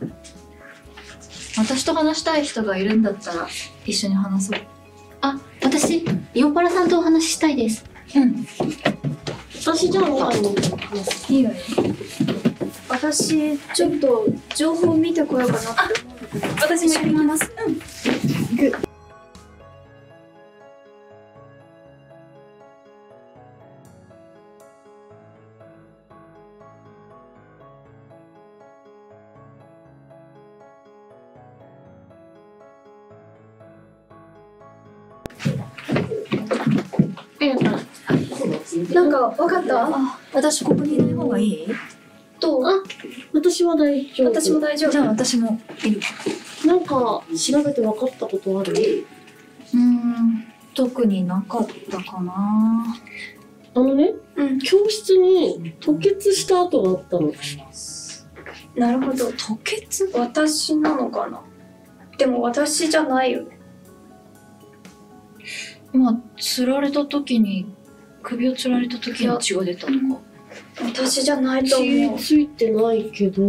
私と話したい人がいるんだったら一緒に話そう。 あ、私、イオパラさんとお話ししたいです。 うん。 私じゃあ他に話す。 いいよね。 私、ちょっと情報見てこようかなって思うんだけど。 私も行きます。うん。行く。 なんか分かった？ あ、私ここにいない方がいい？ どう？ あ、私は大丈夫。 私も大丈夫。 じゃあ私もいる。 なんか調べて分かったことある？ 特になかったかな。 教室に吐血した跡があったの。 なるほど。 吐血？ 私なのかな？でも私じゃないよね。 まあ、釣られた時に、首を釣られた時に血が出たとか。 私じゃないと思う。 血ついてないけど、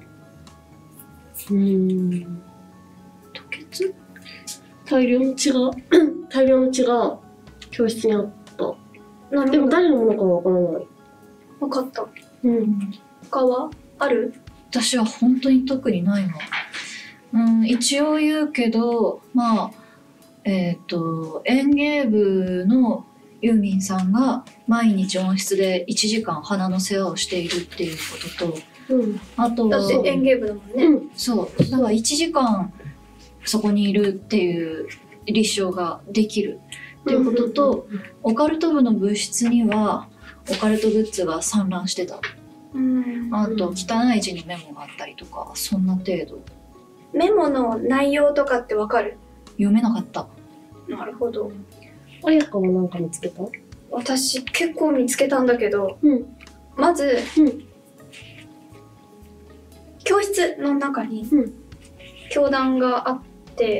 吐血？ 大量の血が教室にあった。 なるほど。 でも誰のものかはわからない。 分かった。 うん。 他はある？ 私は本当に特にないわ。一応言うけど、まあ、園芸部のユーミンさんが毎日温室で1時間花の世話をしているっていうことと、あとはだって園芸部だもんね。 そうだから1時間そこにいるっていう立証ができるっていうことと、オカルト部の部室にはオカルトグッズが散乱してた。あと汚い字のメモがあったりとか、そんな程度。 メモの内容とかってわかる？ 読めなかった。 なるほど。 彩香は何か見つけた？ 私結構見つけたんだけど、まず、教室の中に教壇があって、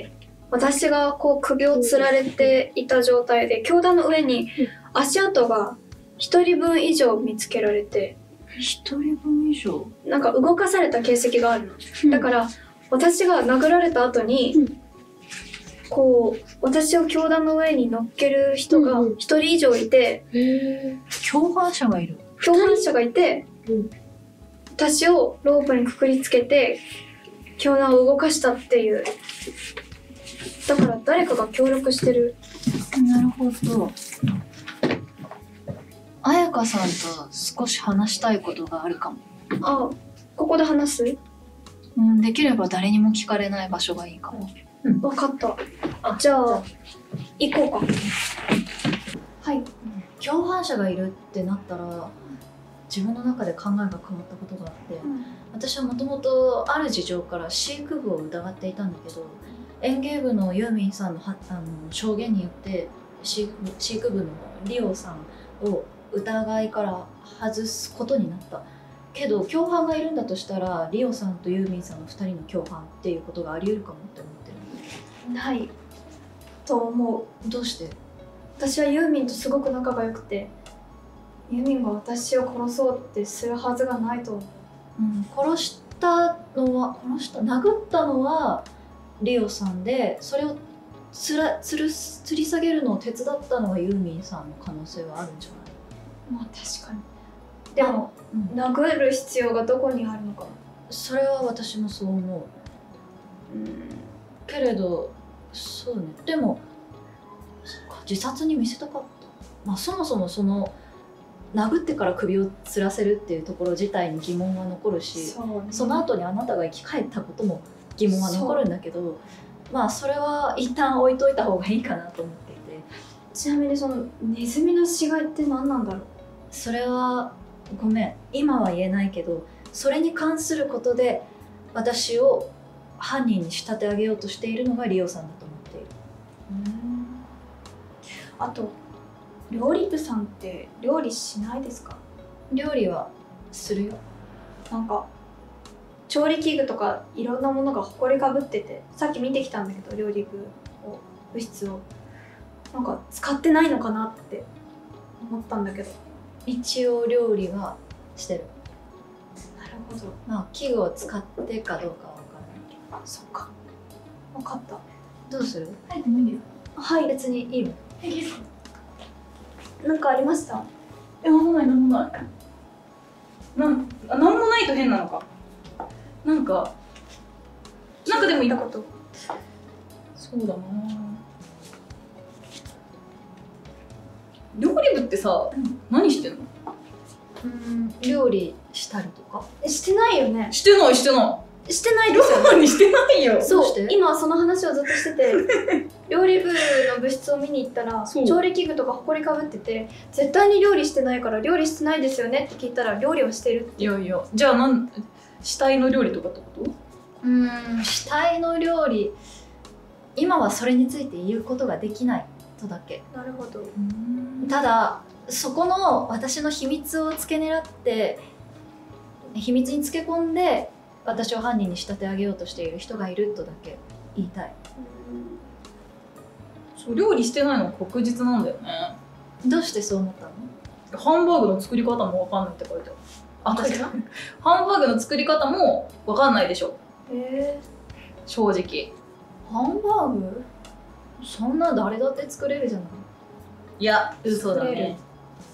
私がこう首をつられていた状態で教壇の上に足跡が1人分以上見つけられて、 1人分以上？ なんか動かされた形跡があるの。だから私が殴られた後に、こう私を教壇の上に乗っける人が1人以上いて、 共犯者がいる？ 共犯者がいて、私をロープにくくりつけて教壇を動かしたっていう。だから誰かが協力してる。 なるほど。彩香さんと少し話したいことがあるかも。 あ、ここで話す？ できれば誰にも聞かれない場所がいいかも。 分かった。じゃあ行こうか。はい。 共犯者がいるってなったら自分の中で考えが変わったことがあって、私はもともとある事情から飼育部を疑っていたんだけど、園芸部のユーミンさんの証言によって飼育部のリオさんを疑いから外すことになった。けど共犯がいるんだとしたらリオさんとユーミンさんの2人の共犯っていうことがあり得るかもって思ってる。 ないと思う。 どうして？ 私はユーミンとすごく仲が良くて、ユーミンが私を殺そうってするはずがないと思う。 殴ったのはリオさんで、それを吊り下げるのを手伝ったのがユーミンさんの可能性はあるんじゃない？ まあ確かに。でも、殴る必要がどこにあるのかな。 それは私もそう思う。けれど、そうね。でも自殺に見せたかった。そもそもその殴ってから首を吊らせるっていうところ自体に疑問は残るし、その後にあなたが生き返ったことも疑問は残るんだけど、それは一旦置いといた方がいいかなと思っていて。 ちなみにそのネズミの死骸って何なんだろう？ それはごめん、今は言えないけど、それに関することで私を犯人に仕立て上げようとしているのがリオさんだと思っている。 あと、料理部さんって料理しないですか？ 料理はするよ。 なんか調理器具とかいろんなものがほこりかぶってて、さっき見てきたんだけど、料理部室をなんか使ってないのかなって思ったんだけど。 一応料理はしてる。 なるほど。 器具を使ってかどうかは分かそっか。分かった。 どうする？ 入ってもいいんだよ。 はい。 別にいいの？ 平気ですか？ なんかありました？ なんもないなんもない。なんもないと変なのか。なんかでも言ったこと。 そうだな。料理部ってさ、何してんの？ 料理したりとか。 してないよね。 してないしてない。 してないですよね。 料理してないよ。 そうどうして今その話をずっとしてて料理部の部室を見に行ったらそう調理器具とかほこりかぶってて絶対に料理してないから料理してないですよねって聞いたら料理をしてるっていやいや、じゃあ死体の料理とかってこと？ 死体の料理、今はそれについて言うことができないとだけ。 なるほど。 ただそこの私の秘密を付け狙って秘密につけ込んで私を犯人に仕立て上げようとしている人がいるとだけ言いたい。 そう、料理してないのは確実なんだよね。 どうしてそう思ったの？ ハンバーグの作り方もわかんないって書いてある。 私がハンバーグの作り方もわかんないでしょ、 へ正直。 ハンバーグそんな誰だって作れるじゃない。 いや、嘘だ作れるね。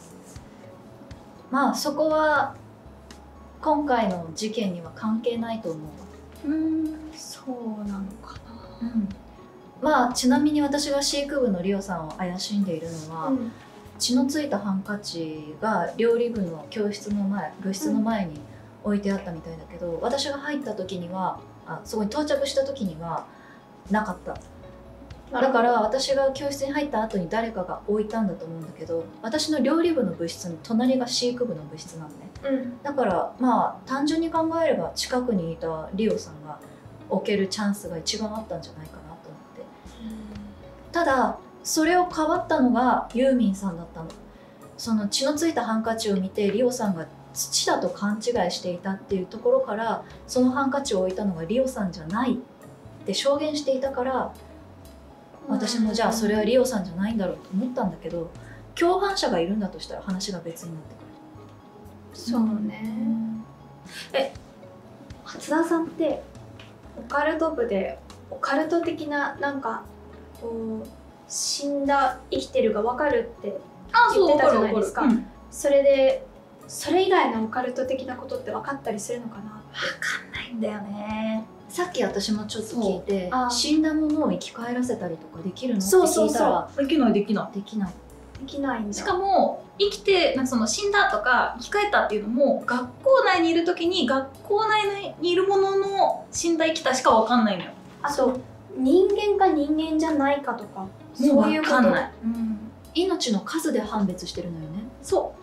まあそこは今回の事件には関係ないと思うわ。 そうなのかな。 まあちなみに私が飼育部のリオさんを怪しんでいるのは、血のついたハンカチが料理部の部室の前に置いてあったみたいだけど、私が入った時にはそこに到着した時にはなかった。だから私が教室に入った後に誰かが置いたんだと思うんだけど、私の料理部の部室の隣が飼育部の部室なのね。だからまあ単純に考えれば近くにいたリオさんが置けるチャンスが一番あったんじゃないかなと思って。ただそれをかばったのがユーミンさんだったの。その血のついたハンカチを見てリオさんが土だと勘違いしていたっていうところから、そのハンカチを置いたのがリオさんじゃないって証言していたから、私もじゃあそれはリオさんじゃないんだろうと思ったんだけど、共犯者がいるんだとしたら話が別になってくる。 そうね。初田さんってオカルト部でオカルト的ななんかこう死んだ生きてるが分かるって言ってたじゃないですか。それでそれ以外のオカルト的なことって分かったりするのかな。 分かんないんだよね。さっき私もちょっと聞いて、死んだものを生き返らせたりとかできるのって聞いたら、 できないできない。 できない。 できないんだ。 しかも生きてなんかその死んだとか生き返ったっていうのも学校内にいる時に学校内にいるものの死んだ生きたしかわかんないのよ。 あと人間か人間じゃないかとかそういうこと。 命の数で判別してるのよね。 そう。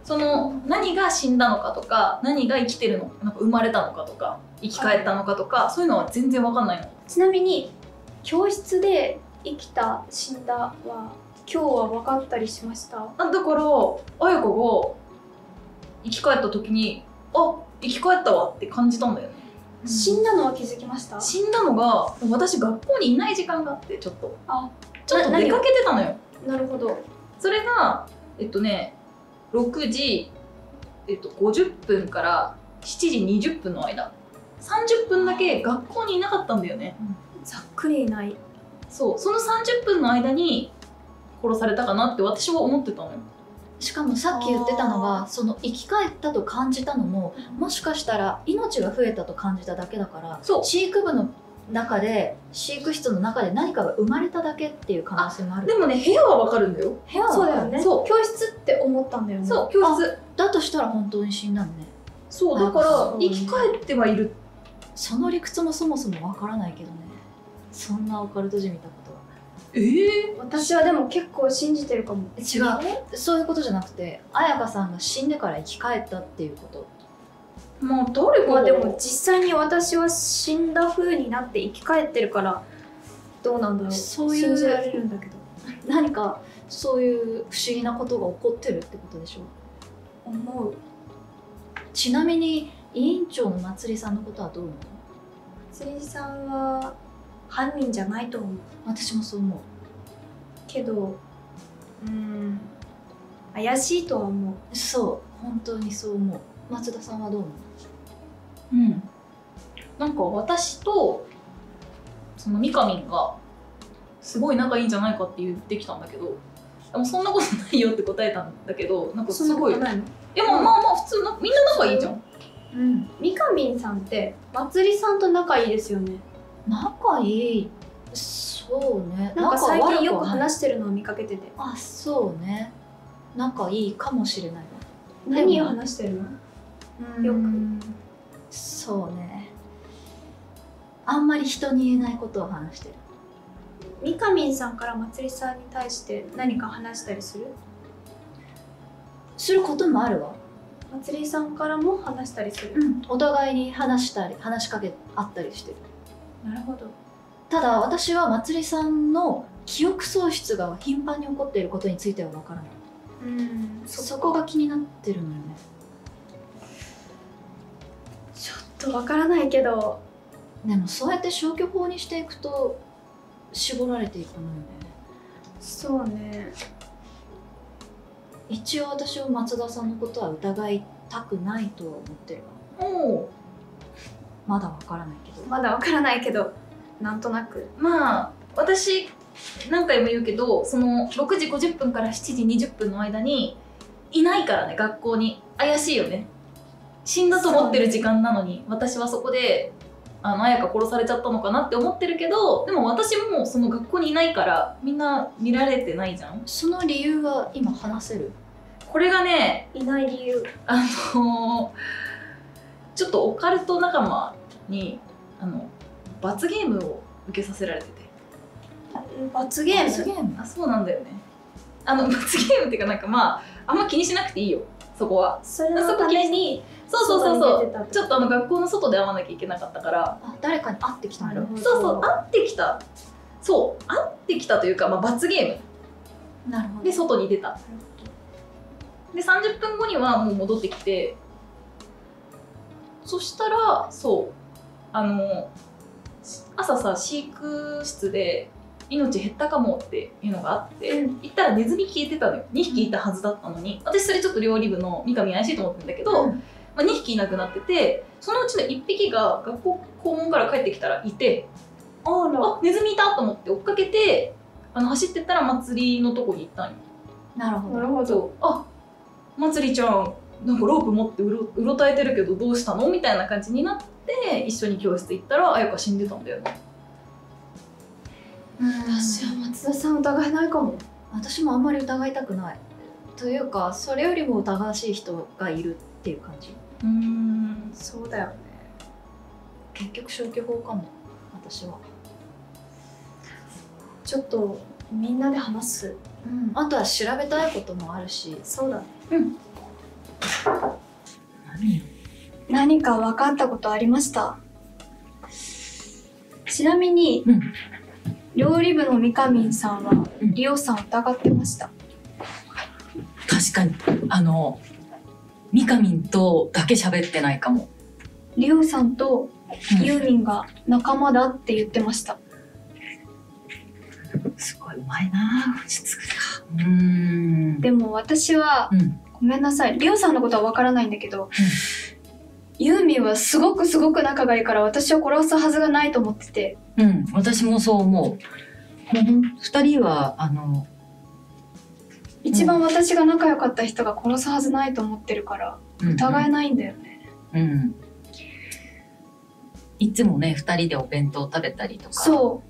その何が死んだのかとか何が生きてるのか、なんか生まれたのかとか生き返ったのかとか、そういうのは全然わかんないの。 ちなみに教室で生きた死んだは今日は分かったりしました？ だから彩香が生き返った時に生き返ったわって感じたんだよね。 死んだのは気づきました？ 死んだのが私学校にいない時間があって、ちょっと出かけてたのよ。 なるほど。 それが6時50分から7時20分の間、30分だけ学校にいなかったんだよね。 ざっくりいない。 そう、その30分の間に殺されたかなって私は思ってたのよ。 しかもさっき言ってたのが、その生き返ったと感じたのも、もしかしたら命が増えたと感じただけだから、飼育部の中で飼育室の中で何かが生まれただけっていう可能性もある。 でもね、部屋はわかるんだよ。 部屋はそうだよね。 そう、 教室って思ったんだよね。 そう、教室だとしたら本当に死んだのね。 そうだから生き返ってはいる。 その理屈もそもそもわからないけどね。そんなオカルトじみたことは。 私はでも結構信じてるかも。 違う、そういうことじゃなくて、彩香さんが死んでから生き返ったっていうこと。 まあ誰かでも実際に私は死んだ風になって生き返ってるからどうなんだろう。 そういう信じられるんだけど、 何かそういう不思議なことが起こってるってことでしょ。 思う。 ちなみに委員長のまつりさんのことはどう思う？ まつりさんは犯人じゃないと思う。 私もそう思うけど怪しいとは思う。 そう、本当にそう思う。松田さんはどう思う？ なんか私とそのみかみんがすごい仲いいんじゃないかって言ってきたんだけど、でもそんなことないよって答えたんだけど、なんかすごい、 そんなことないの？ でもまあまあ普通のみんな仲いいじゃん。 うん。みかみんさんってまつりさんと仲いいですよね。 仲いい、そうね。 なんか最近よく仲悪話してるのを見かけてて。 あ、そうね。仲いいかもしれないわ。 何を話してるの？よく。 そうね。あんまり人に言えないことを話してる。 みかみんさんからまつりさんに対して何か話したりする？ することもあるわ。 まつりさんからも話したりする。 お互いに話したり話しかけ合ったりしてる。 なるほど。 ただ私はまつりさんの記憶喪失が頻繁に起こっていることについてはわからない。そこが気になってるのよね。 ちょっとわからないけど。 でもそうやって消去法にしていくと絞られていくのよね。 そうね。 一応私は松田さんのことは疑いたくないとは思ってるわ。 おお。 まだわからないけど。 まだわからないけど、なんとなく。 まあ私何回も言うけど、その6時50分から7時20分の間にいないからね、学校に。怪しいよね。死んだと思ってる時間なのに、私はそこで彩香殺されちゃったのかなって思ってるけど、でも私もその学校にいないからみんな見られてないじゃん。 その理由は今話せる？ これがね、 いない理由。 ちょっとオカルト仲間に罰ゲームを受けさせられてて。 罰ゲーム？ 罰ゲーム？ あ、そうなんだよね。罰ゲームっていうか、なんかまああんま気にしなくていいよ、そこは。 それのためにそうちょっと学校の外で会わなきゃいけなかったから。 あ、誰かに会ってきたんだ。 そう会ってきた。そう会ってきたというか、まあ、罰ゲームなるほど。 で外に出た。で30分後にはもう戻ってきて、そしたらそう朝さ飼育室で命減ったかもっていうのがあって、行ったらネズミ消えてたのよ。2匹いたはずだったのに、私それちょっと料理部の三上怪しいと思ってるんだけど、まあ、2匹いなくなってて、そのうちの1匹が学校校門から帰ってきたらいて、あ、ネズミいたと思って追っかけて走ってったら祭りのとこに行ったんよ。 なるほど。 なるほど。 あ、祭りちゃんなんかロープ持ってうろたえてるけどどうしたのみたいな感じになって、一緒に教室行ったら彩香死んでたんだよね。 私は松田さん疑えないかも。 私もあんまり疑いたくない。というかそれよりも疑わしい人がいるっていう感じ。 そうだよね。 結局消去法かも、私は。 ちょっとみんなで話す。 あとは調べたいこともあるし。 そうだね。 何？ 何か分かったことありました？ちなみに、料理部のみかみんさんは、りおさんを疑ってました。 確かにみかみんとだけ喋ってないかも。 りおさんとユーミンが仲間だって言ってました。 すごいうまいな落ち着くか。 でも私は、ごめんなさい、りおさんのことは分からないんだけど、ユーミンはすごく仲がいいから私を殺すはずがないと思ってて。 私もそう思う。2人は一番私が仲良かった人が殺すはずないと思ってるから疑えないんだよね。 いつもね2人でお弁当食べたりとか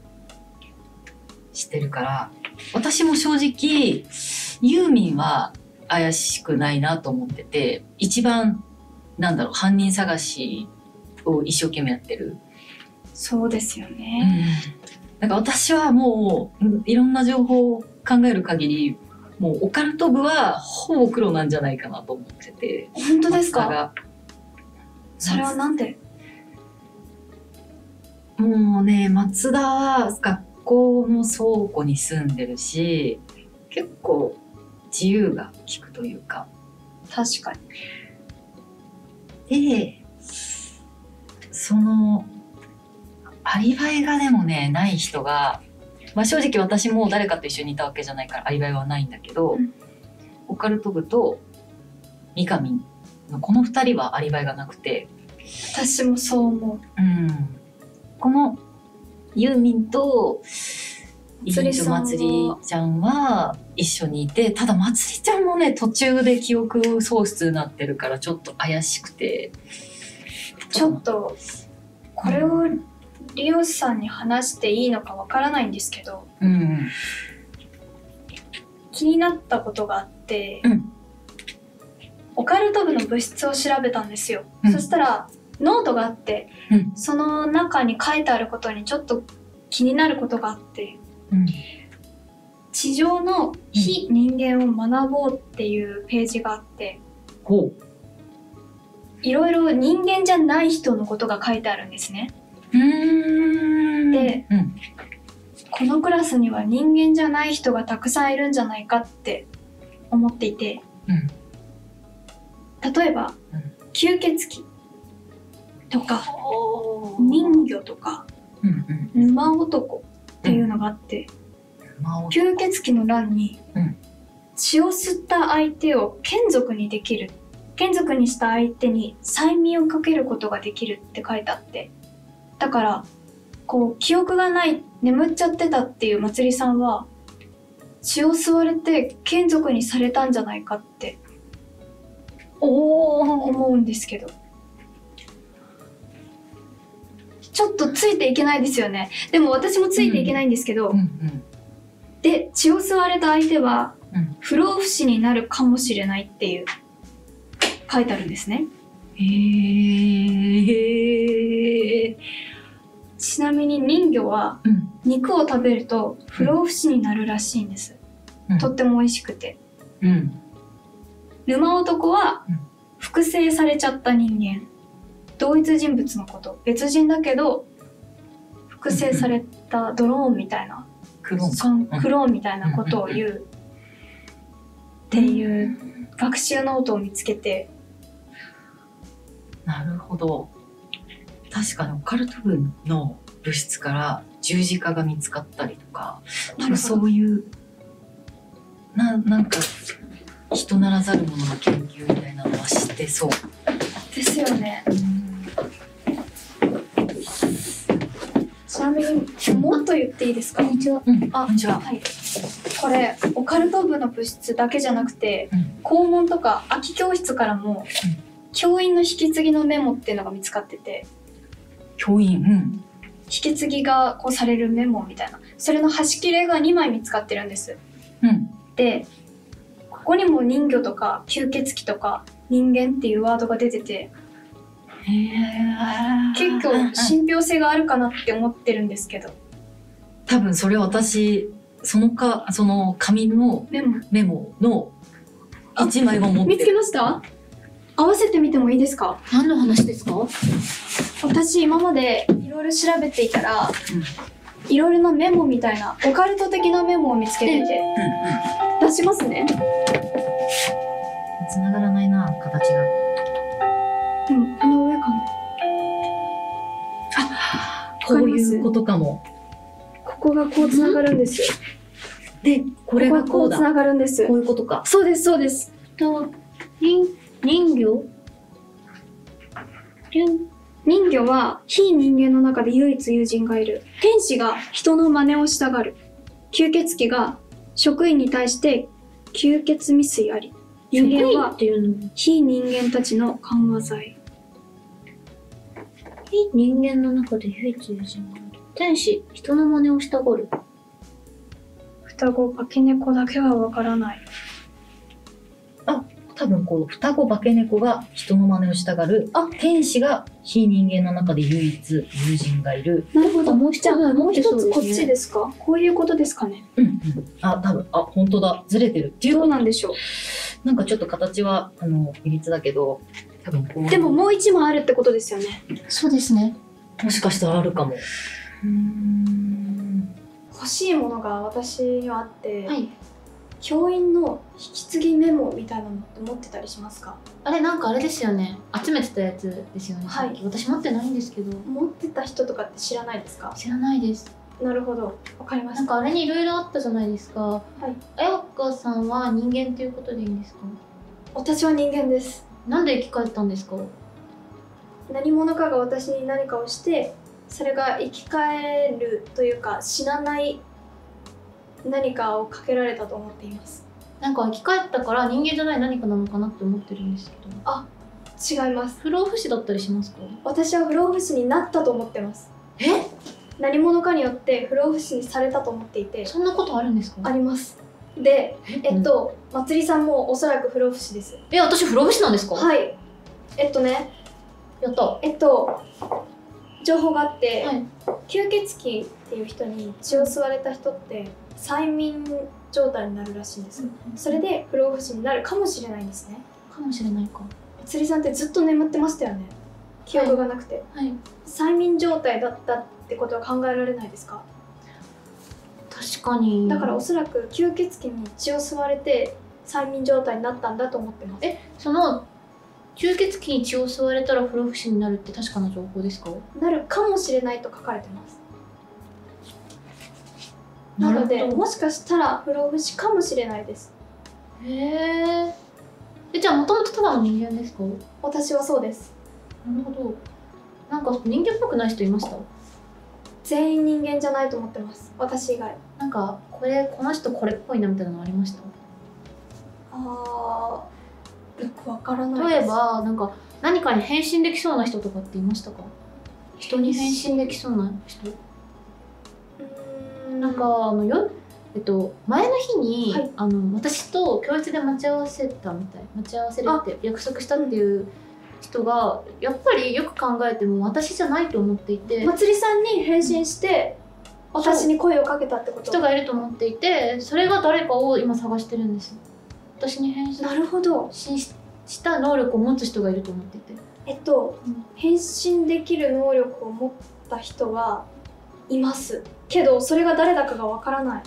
してるから、私も正直ユーミンは怪しくないなと思ってて、一番犯人探しを一生懸命やってる。 そうですよね。 なんか私はもういろんな情報を考える限り、もうオカルト部はほぼ黒なんじゃないかなと思ってて。 本当ですか？それはなんで？ もうね、松田は学校の倉庫に住んでるし、結構自由が利くというか。 確かに。で、そのアリバイがでもねない人が、正直私も誰かと一緒にいたわけじゃないからアリバイはないんだけど、オカルト部とみかみんのこの2人はアリバイがなくて、 私もそう思このユーミンとインとまつりちゃんは一緒にいて、ただまつりちゃんもね途中で記憶喪失になってるからちょっと怪しくて、 う。ちょっとこれをリオさんに話していいのかわからないんですけど、気になったことがあって、オカルト部の物質を調べたんですよ。そしたらノートがあって、その中に書いてあることにちょっと気になることがあって、地上の非人間を学ぼうっていうページがあって、いろいろ人間じゃない人のことが書いてあるんですね。で、このクラスには人間じゃない人がたくさんいるんじゃないかって思っていて、例えば、吸血鬼とか人魚とか沼男っていうのがあって、吸血鬼の欄に血を吸った相手を眷属にできる、眷属にした相手に催眠をかけることができるって書いてあって、だからこう記憶がない、眠っちゃってたっていうまつりさんは血を吸われて眷属にされたんじゃないかって思うんですけど、ちょっとついていけないですよね。でも私もついていけないんですけど、で血を吸われた相手は不老不死になるかもしれないっていう書いてあるんですね。ちなみに人魚は肉を食べると不老不死になるらしいんです。とっても美味しくて。沼男は複製されちゃった人間、同一人物のこと、別人だけど複製されたドローンみたいな、クローンみたいなことを言うっていう学習ノートを見つけて。 なるほど。確かにオカルト部の物質から十字架が見つかったりとか、そういうなんか人ならざるものの研究みたいなのは知ってそうですよね。ちなみにもっと言っていいですか？ こんにちは。 あ、こんにちは。はい。これオカルト部の物質だけじゃなくて、校門とか空き教室からも、教員の引き継ぎのメモっていうのが見つかってて、 教員、 引き継ぎがこうされるメモみたいな、それの端切れが2枚見つかってるんです。で、ここにも人魚とか吸血鬼とか人間っていうワードが出てて、結構信憑性があるかなって思ってるんですけど。 多分それ私その紙のメモの1枚を持ってる。 見つけました？合わせてみてもいいですか？ 何の話ですか？ 私今までいろいろ調べていたら、いろいろなメモみたいなオカルト的なメモを見つけてて、出しますね。 繋がらないな、形が。 この上かな。 こういうことかも。 ここがこう繋がるんですよ。 で、これがこうだ。 繋がるんです。 こういうことか。 そうです、そうです。 人魚？ 人魚は非人間の中で唯一友人がいる。天使が人の真似をしたがる。吸血鬼が職員に対して吸血未遂あり。人間は非人間たちの緩和剤。 非人間の中で唯一友人がいる。天使、人の真似をしたがる。 双子化け猫だけはわからない。 多分こう双子化け猫が人の真似をしたがる。天使が非人間の中で唯一友人がいる。 なるほど。 もう一つもう一つこっちですか？こういうことですかね。 多分本当だ、ずれてるっていう。 どうなんでしょう。 なんかちょっと形は比率だけど、多分こう。 でももう一枚あるってことですよね。 そうですね。 もしかしたらあるかも。 欲しいものが私にはあって、 はい。 教員の引き継ぎメモみたいなのって持ってたりしますか？ あれなんかあれですよね。集めてたやつですよね。 はい。 私持ってないんですけど。 持ってた人とかって知らないですか？ 知らないです。 なるほど。わかりました。 なんかあれにいろいろあったじゃないですか。 はい。 彩香さんは人間ということでいいんですか？ 私は人間です。 なんで生き返ったんですか？ 何者かが私に何かをしてそれが生き返るというか死なない何かをかけられたと思っています。 なんか生き返ったから人間じゃない何かなのかなって思ってるんですけど。 違います。 不老不死だったりしますか？ 私は不老不死になったと思ってます。 え？ 何者かによって不老不死にされたと思っていて。 そんなことあるんですか？ あります。で、まつりさんもおそらく不老不死です。 私不老不死なんですか？ はい。やった情報があって、 はい、 吸血鬼っていう人に血を吸われた人って催眠状態になるらしいんです。それで不老不死になるかもしれないんですね。 かもしれないか。 まつりさんってずっと眠ってましたよね。記憶がなくて、 はい、 催眠状態だったってことは考えられないですか？ 確かに。 だからおそらく吸血鬼に血を吸われて催眠状態になったんだと思ってます。 その吸血鬼に血を吸われたら不老不死になるって確かな情報ですか？ なるかもしれないと書かれてます。なのでもしかしたら不老不死かもしれないです。 へえ。じゃあもともとただの人間ですか？ 私はそうです。 なるほど。なんか人間っぽくない人いました？ 全員人間じゃないと思ってます。私以外。 なんかこの人これっぽいなみたいなのありました？ よくわからないです。 例えばなんか何かに変身できそうな人とかっていましたか？人に変身できそうな人？なんか前の日に、 はい、 私と教室で待ち合わせるって約束したっていう人がやっぱりよく考えても私じゃないと思っていて、 まつりさんに変身して私に声をかけたってこと？ 人がいると思っていて、それが誰かを今探してるんです。私に変身なるほどした能力を持つ人がいると思っていて、 変身できる能力を持った人はいますけど、それが誰だかがわからない。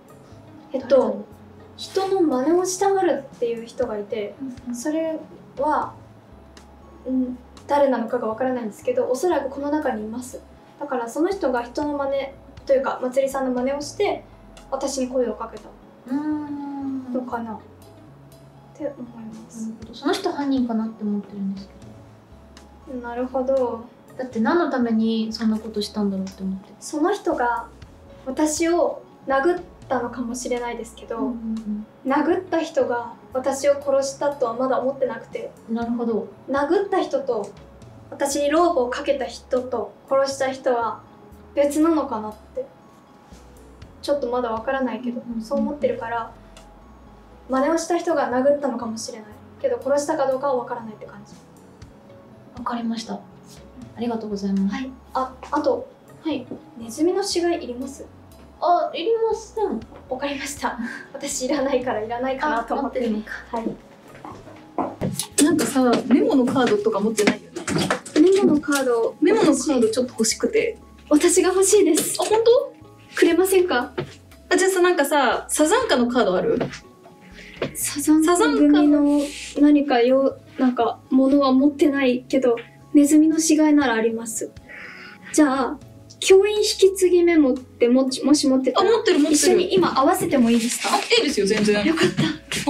人の真似をしたがるっていう人がいて、それは、誰なのかがわからないんですけど、おそらくこの中にいます。だからその人が人の真似というかまつりさんの真似をして私に声をかけたのかなって思います。 その人犯人かなって思ってるんですけど。 なるほど。 だって何のためにそんなことしたんだろうって思って。 その人が私を殴ったのかもしれないですけど、殴った人が私を殺したとはまだ思ってなくて。 なるほど。 殴った人と私にロープをかけた人と殺した人は別なのかなって、ちょっとまだわからないけど、そう思ってるから、真似をした人が殴ったのかもしれないけど殺したかどうかはわからないって感じ。 わかりました。ありがとうございます。 はい。あと、 はい。 ネズミの死骸いります？ いりません。 わかりました。私いらないからいらないかなと思ってるのか。はい。 なんかさ、メモのカードとか持ってないよね。 メモのカードちょっと欲しくて。 私が欲しいです。 あ、本当？ くれませんか？ じゃあさ、なんかさ、サザンカのカードある？ サザンカ組の何かなんかものは持ってないけど、ネズミの死骸ならあります。じゃあ教員引き継ぎメモってもし持ってたら、 持ってる。 一緒に今合わせてもいいですか？ いいですよ、全然。 よかった。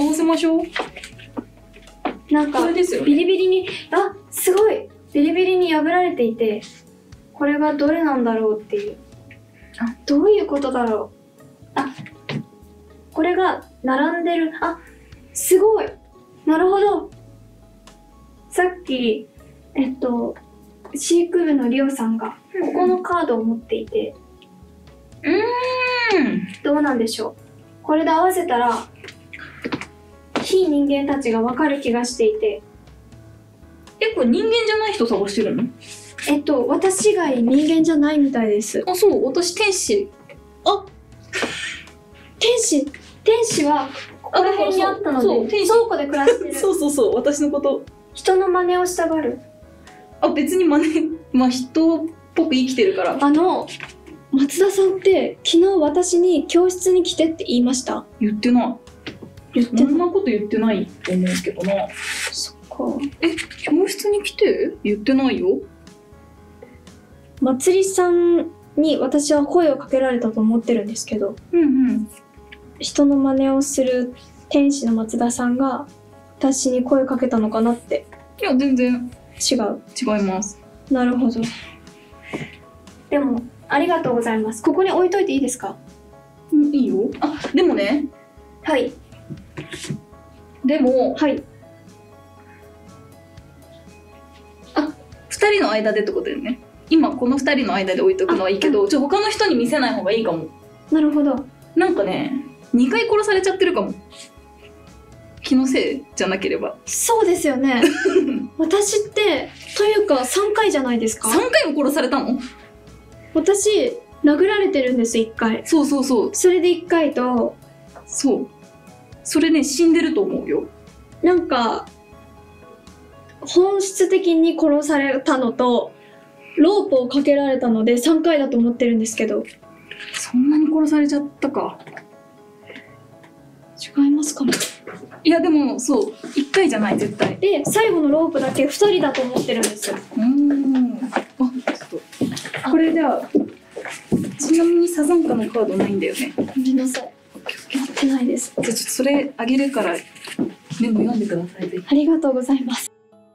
合わせましょう。 なんかこれですよね。 ビリビリにすごいビリビリに破られていて、これがどれなんだろうっていう。どういうことだろう。これが並んでる。すごい。なるほど。さっき飼育部のリオさんがここのカードを持っていて、どうなんでしょう。これで合わせたら非人間たちがわかる気がしていて。 これ人間じゃない人探してるの？ 私以外人間じゃないみたいです。 そう、私天使。 天使はここら辺にあったので、倉庫で暮らしてる。 そう、私のこと。 人の真似をしたがる。 別に人っぽく生きてるから。 松田さんって昨日私に教室に来てって言いました？ 言ってない。そんなこと言ってないと思うけどな。 そっか。 教室に来て？言ってないよ。 まつりさんに私は声をかけられたと思ってるんですけど、人の真似をする天使の松田さんが私に声をかけたのかなって。 いや、全然違う。 違います。 なるほど。でもありがとうございます。ここに置いといていいですか？ いいよ。あ、でもね、 はい。 でも、 はい。 2人の間でってことだよね。今この2人の間で置いとくのはいいけど、他の人に見せない方がいいかも。 なるほど。 なんかね、2回殺されちゃってるかも。気のせいじゃなければ。 そうですよね。私ってというか3回じゃないですか。 3回も殺されたの？ 私殴られてるんです1回。 そうそうそう。 それで1回と、 そう。それね、死んでると思うよ。 なんか本質的に殺されたのとロープをかけられたので3回だと思ってるんですけど。 そんなに殺されちゃったか。 違いますかね。 いやでもそう1回じゃない絶対。 で最後のロープだけ2人だと思ってるんですよ。 あ、ちょっとこれじゃあ、ちなみにサザンカのカードないんだよね。 ごめんなさい。持ってないです。 じゃあちょっとそれあげるからメモ読んでください。ぜひ。 ありがとうございます。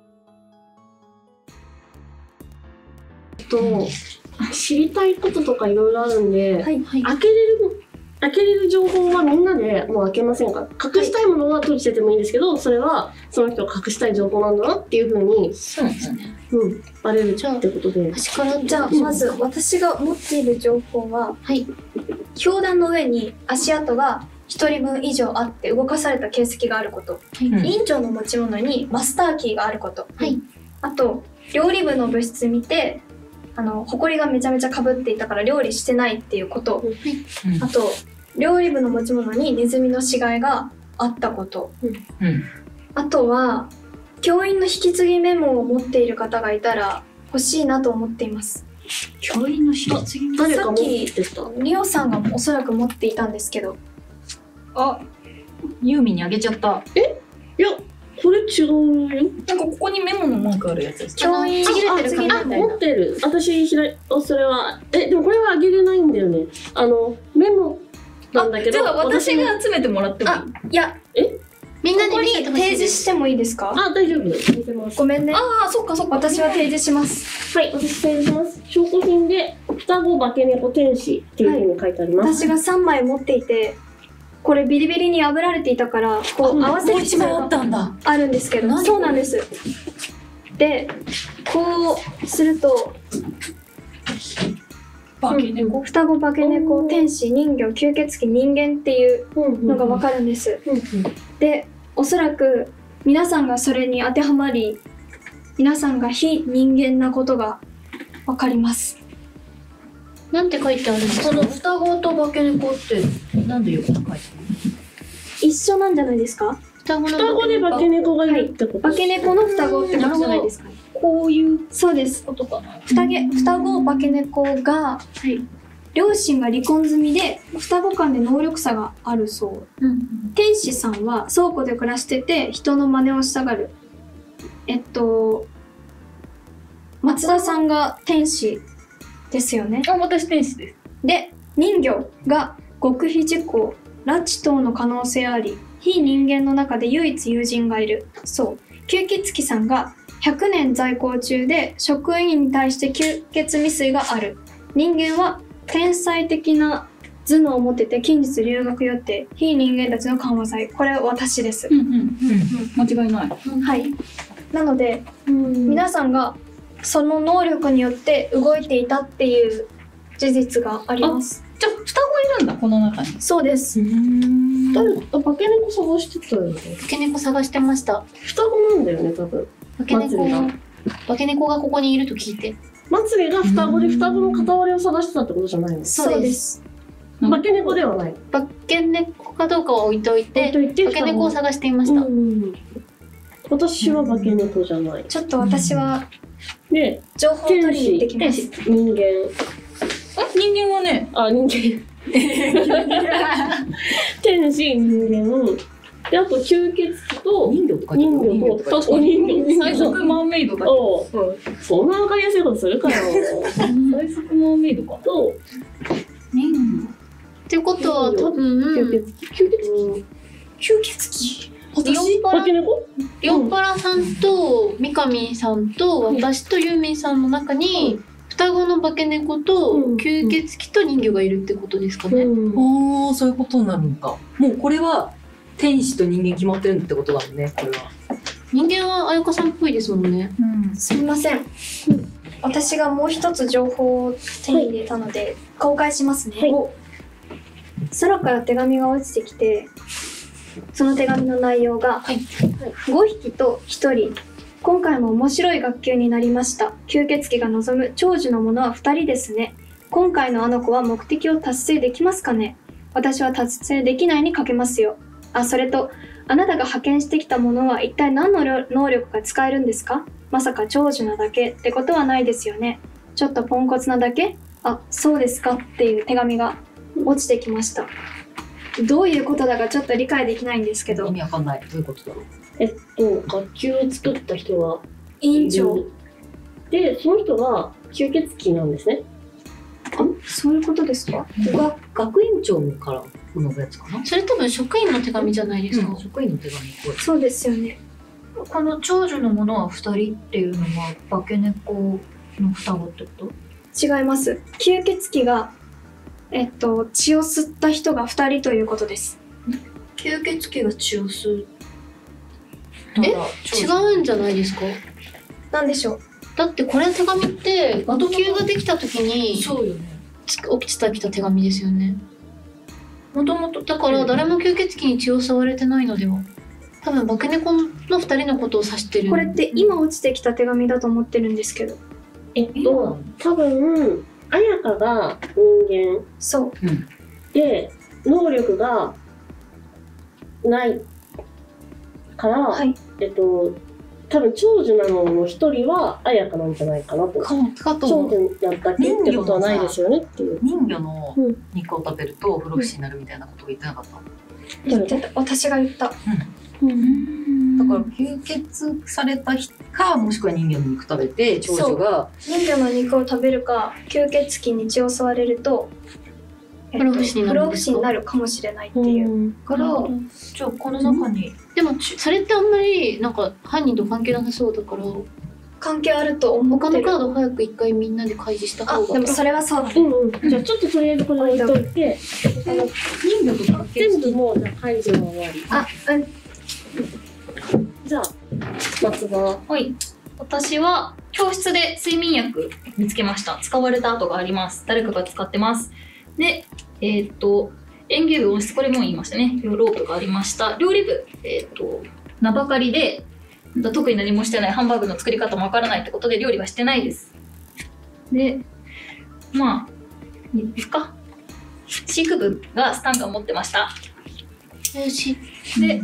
知りたいこととかいろいろあるんで、 はい。 開けれる情報はみんなでもう開けませんか？隠したいものは閉じててもいいんですけど、それはその人が隠したい情報なんだなっていうふうに、 そうですね。 バレるってことで。 端からじゃあまず私が持っている情報は、 はい。 氷壇の上に足跡が1人分以上あって動かされた形跡があること、 うん委員長の持ち物にマスターキーがあること、 はい。 あと料理部の部室見て埃がめちゃめちゃかぶっていたから料理してないっていうこと、 うんあと料理部の持ち物にネズミの死骸があったこと、 うんあとは教員の引き継ぎメモを持っている方がいたら欲しいなと思っています。 教員の引き継ぎ。 誰か持ってた？ リオさんがおそらく持っていたんですけど。 あ、ユーミンにあげちゃった。 いや、これ違うよ。 なんかここにメモのマークあるやつですか？ 教員ちぎれてる紙みたいな。 持ってる。私、それは、でもこれはあげれないんだよね。メモなんだけど。 じゃあ私が集めてもらってもいい？ いや、 みんなここにに見せてほしい提示してもいいですか？ 大丈夫です。見せます。 ごめんね。 ああ、そっかそっか。 私は提示します。 はい、私提示します。証拠品で、双子化け猫天使っていうふうに書いてあります。 私が3枚持っていて、これビリビリに破られていたからこう合わせる必要あったんだ。 があるんですけど、そうなんです。でこうすると化け猫。 双子化け猫天使人魚吸血鬼人間っていうのが分かるんです。でおそらく皆さんがそれに当てはまり、皆さんが非人間なことが分かります。 なんて書いてあるんですか？ この双子と化け猫ってなんで横に書いてある一緒なんじゃないですか？ 双子双子で化け猫がいるってこと化け猫の双子ってことじゃないですかね。 こういうそうです。 ことかな。 双子化け猫が、両親が離婚済みで双子間で能力差があるそう。天使さんは倉庫で暮らしてて人の真似をしたがる。松田さんが天使ですよね。 あ、私天使です。 で人魚が極秘事項拉致等の可能性あり、非人間の中で唯一友人がいるそう。吸血鬼さんが100年在校中で職員に対して吸血未遂がある。人間は天才的な頭脳を持ってて近日留学予定。非人間たちの緩和剤。これは私です。 間違いない。 はい。なので皆さんがその能力によって動いていたっていう事実があります。 じゃあ双子いるんだこの中に。 そうです。 誰か化け猫探してたよね。 化け猫探してました。 双子なんだよね、多分。 化け猫が化け猫がここにいると聞いて。 祭りが双子で双子の片割れを探してたってことじゃないの？ そうです。 化け猫ではない。 化け猫かどうかは置いといて、 置いといて化け猫を探していました。 私は化け猫じゃない。 ちょっと私はで、 情報を取りに行ってきます。 人間。 人間はね、 人間。天使、人間。で、あと吸血鬼と人魚とか人魚と、確かに人魚。 最速マーメイドだけおそんなわかりやすいことするかよ。 最速マーメイドか。 と、 人魚。 ってことは多分吸血鬼。 吸血鬼。 リオンパラ化け猫？ リオンパラさんと三上さんと私とユーミンさんの中に双子の化け猫と吸血鬼と人魚がいるってことですかね。 ああ、そういうことになるのか。もうこれは天使と人間決まってるってことだもんね、これは。 人間は彩香さんっぽいですもんね。 すみません。私がもう一つ情報を手に入れたので、公開しますね。空から手紙が落ちてきて、その手紙の内容が、5匹と1人。今回も面白い学級になりました。吸血鬼が望む長寿のものは2人ですね。今回のあの子は目的を達成できますかね？私は達成できないにかけますよ。あ、それと、あなたが派遣してきたものは一体何の能力が使えるんですか？まさか長寿なだけってことはないですよね。ちょっとポンコツなだけ？あ、そうですかっていう手紙が落ちてきました。どういうことだかちょっと理解できないんですけど。 意味わかんない。どういうことだろう。 学級を作った人が委員長。 で、その人が吸血鬼なんですね。 あ、そういうことですか？ 学園長からのやつかな。 それ多分職員の手紙じゃないですか。 職員の手紙っぽい。 そうですよね。 この長寿のものは2人っていうのは化け猫の双子ってこと？ 違います。吸血鬼が、血を吸った人が2人ということです。 吸血鬼が血を吸う。 違うんじゃないですか？ なんでしょう。 だってこれの手紙って学級ができた時にそうよね。 起きてきた手紙ですよね。 もともとだから誰も吸血鬼に血を吸われてないのでは。多分化け猫の2人のことを指してる。 これって今落ちてきた手紙だと思ってるんですけど。 多分彩香が人間そう。 で能力がないから、多分長寿なのの一人は彩香なんじゃないかなと。長寿だったっけってことはないですよねっていう。 人魚の肉を食べると不老不死になるみたいなことを言ってなかった。 言ってた。私が言った。 だから吸血された人か、もしくは人間の肉食べて長寿が人魚の肉を食べるか、吸血鬼に血を吸われると、 不老不死になるんですか？ 不老不死になるかもしれないっていう。 からじゃあこの中にでもそれってあんまりなんか犯人と関係なさそうだから、 関係あると思ってる。 他のカード早く一回みんなで開示した方が。 でもそれはそうだ。 じゃあちょっととりあえずこれ置いといて、 人魚とか全部もうじゃあ解除の終わり。じゃあ松葉。 はい。私は教室で睡眠薬見つけました。使われた跡があります。誰かが使ってます。で、園芸部温室、これも言いましたね。ロープがありました。料理部、名ばかりで、特に何もしてない、ハンバーグの作り方もわからないってことで料理はしてないです。で、まあ、いいですか。飼育部がスタンガン持ってました。で、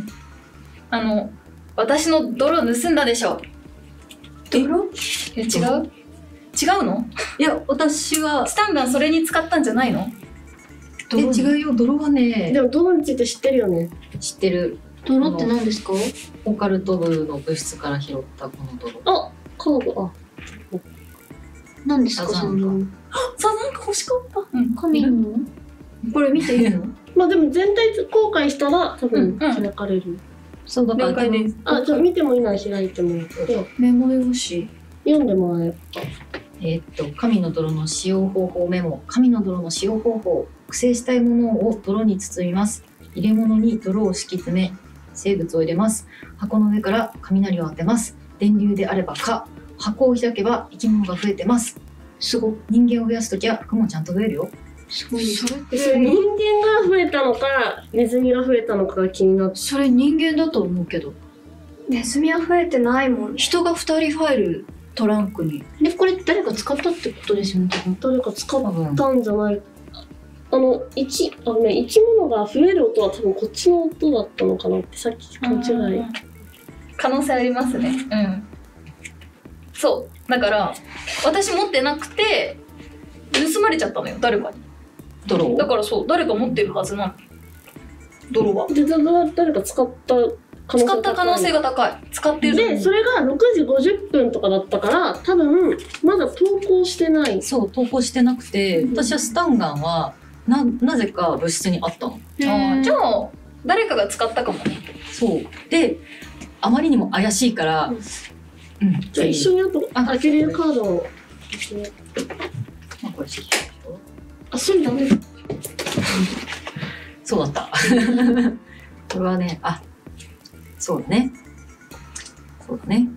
私の泥盗んだでしょ。 泥？ 違うの？ いや、私はスタンガンそれに使ったんじゃないの？ 違うよ。泥はね、 でも泥について知ってるよね。 知ってる。 泥って何ですか？ オカルト部の部室から拾ったこの泥。 カード。 何ですか？ サザンサザンカ欲しかった。 神の？ これ見ていいの？ まあでも全体公開したら多分開かれる。 そうだから了解です。 じゃあ見てもいいなら開いてもらってメモ用紙読んでもらえば。 神の泥の使用方法メモ。神の泥の使用方法。複製したいものを泥に包みます。入れ物に泥を敷き詰め、生物を入れます。箱の上から雷を当てます。電流であればか。箱を開けば生き物が増えてます。すごい。人間を増やすときは服もちゃんと増えるよ。 すごいです。 人間が増えたのかネズミが増えたのかが気になって。 それ人間だと思うけど、 ネズミは増えてないもん。 人が2人入るトランクに。 でこれ誰か使ったってことですよね。 誰か使ったんじゃない生き物が増える音は多分こっちの音だったのかなってさっき勘違い。 可能性ありますね。そうだから私持ってなくて盗まれちゃったのよ、誰かに。 泥だからそう、誰か持ってるはずなの、泥は。 で誰か使った可能性が高い。 使ってる。 でそれが6時50分とかだったから多分まだ投稿してない。 そう投稿してなくて、私はスタンガンはなぜか部室にあったの。 じゃあ誰かが使ったかもね。 そうであまりにも怪しいから、うん、 じゃあ一緒に開けれるカードを。 まあこれシールでしょ。 あ、それダメだ。 そうだった。これはね、あ、そうだね。そうだね。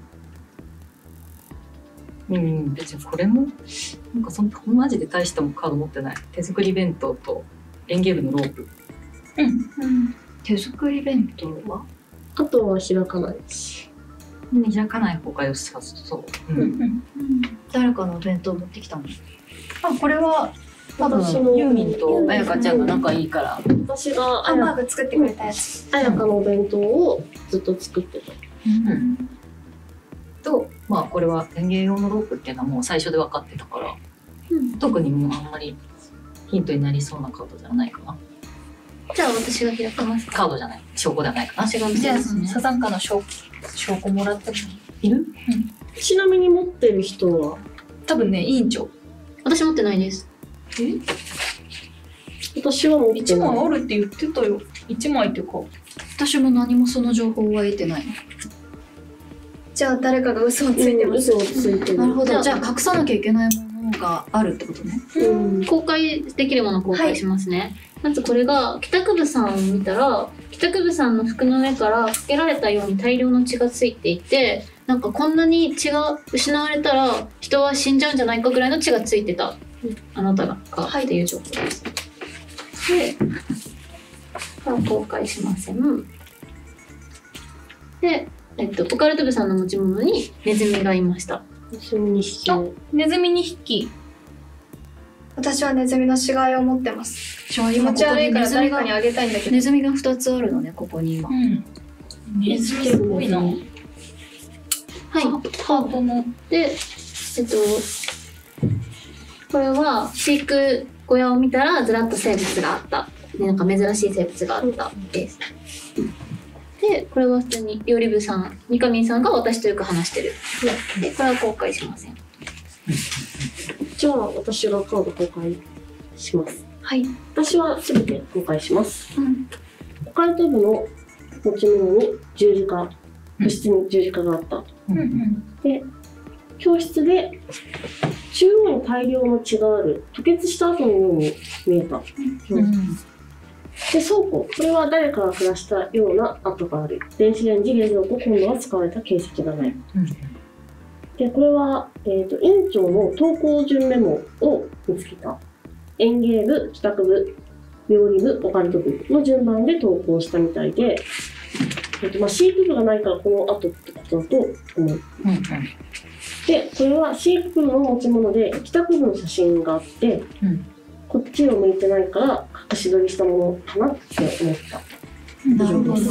別にこれも、なんかそんなマジで大したカード持ってない。手作り弁当と園芸部のロープ。 手作り弁当はあとは開かないし。 開かない方が良さそう。 誰かのお弁当持ってきたの？ あ、これは多分ユーミンとあやかちゃんが仲いいから。 私がハンバーグ作ってくれたやつ。 あやかのお弁当をずっと作ってた。 と、まあこれは園芸用のロープっていうのはもう最初で分かってたから、特にもうあんまりヒントになりそうなカードじゃないかな。 じゃあ私が開きます。 カードじゃない、証拠ではないかな。 私が見じゃあてますね。 サザンカの証拠もらってもいる？ ちなみに持ってる人は多分ね、委員長。 私持ってないです。 私は持って 1 ない。 枚あるって言ってたよ。1枚っていうか。 私も何もその情報は得てない。 じゃあ誰かが嘘をついてます。 嘘をついてる。 なるほど。じゃあ隠さなきゃいけないものがあるってことね。 公開できるものを公開しますね。まずこれが帰宅部さんを見たら、帰宅部さんの服の上からかけられたように大量の血がついていて、なんかこんなに血が失われたら人は死んじゃうんじゃないかぐらいの血がついてた、あなたがっていう情報です。で、これは公開しません。で、オカルト部さんの持ち物にネズミがいました。 私も2匹。 ネズミ2匹。 私はネズミの死骸を持ってます。 じゃあ気持ち悪いから誰かにがあげたいんだけど。 ネズミが2つあるのね、ここに今。 ネズミすごいな。 はい。 ハートの。 で、これは飼育小屋を見たらずらっと生物があった。で、なんか珍しい生物があったです。で、これは普通に料理部さん、三上さんが私とよく話してる。で、これは公開しません。 じゃあ私がカード公開します。 はい。 私は全て公開します。オカルト部の持ち物に十字架、部室に十字架があった。で、教室で中央に大量の血がある吐血した後のように見えた。で、倉庫、これは誰かが暮らしたような跡がある。電子レンジ、冷蔵庫、今度は使われた形跡がない。で、これは、院長の登校順メモを見つけた。園芸部、帰宅部、料理部、オカルト部の順番で登校したみたいで、飼育部がないからこの後ってことだと思う。で、これは飼育部の持ち物で帰宅部の写真があって、こっちを向いてないから隠し撮りしたものかなって思った。 なるほど。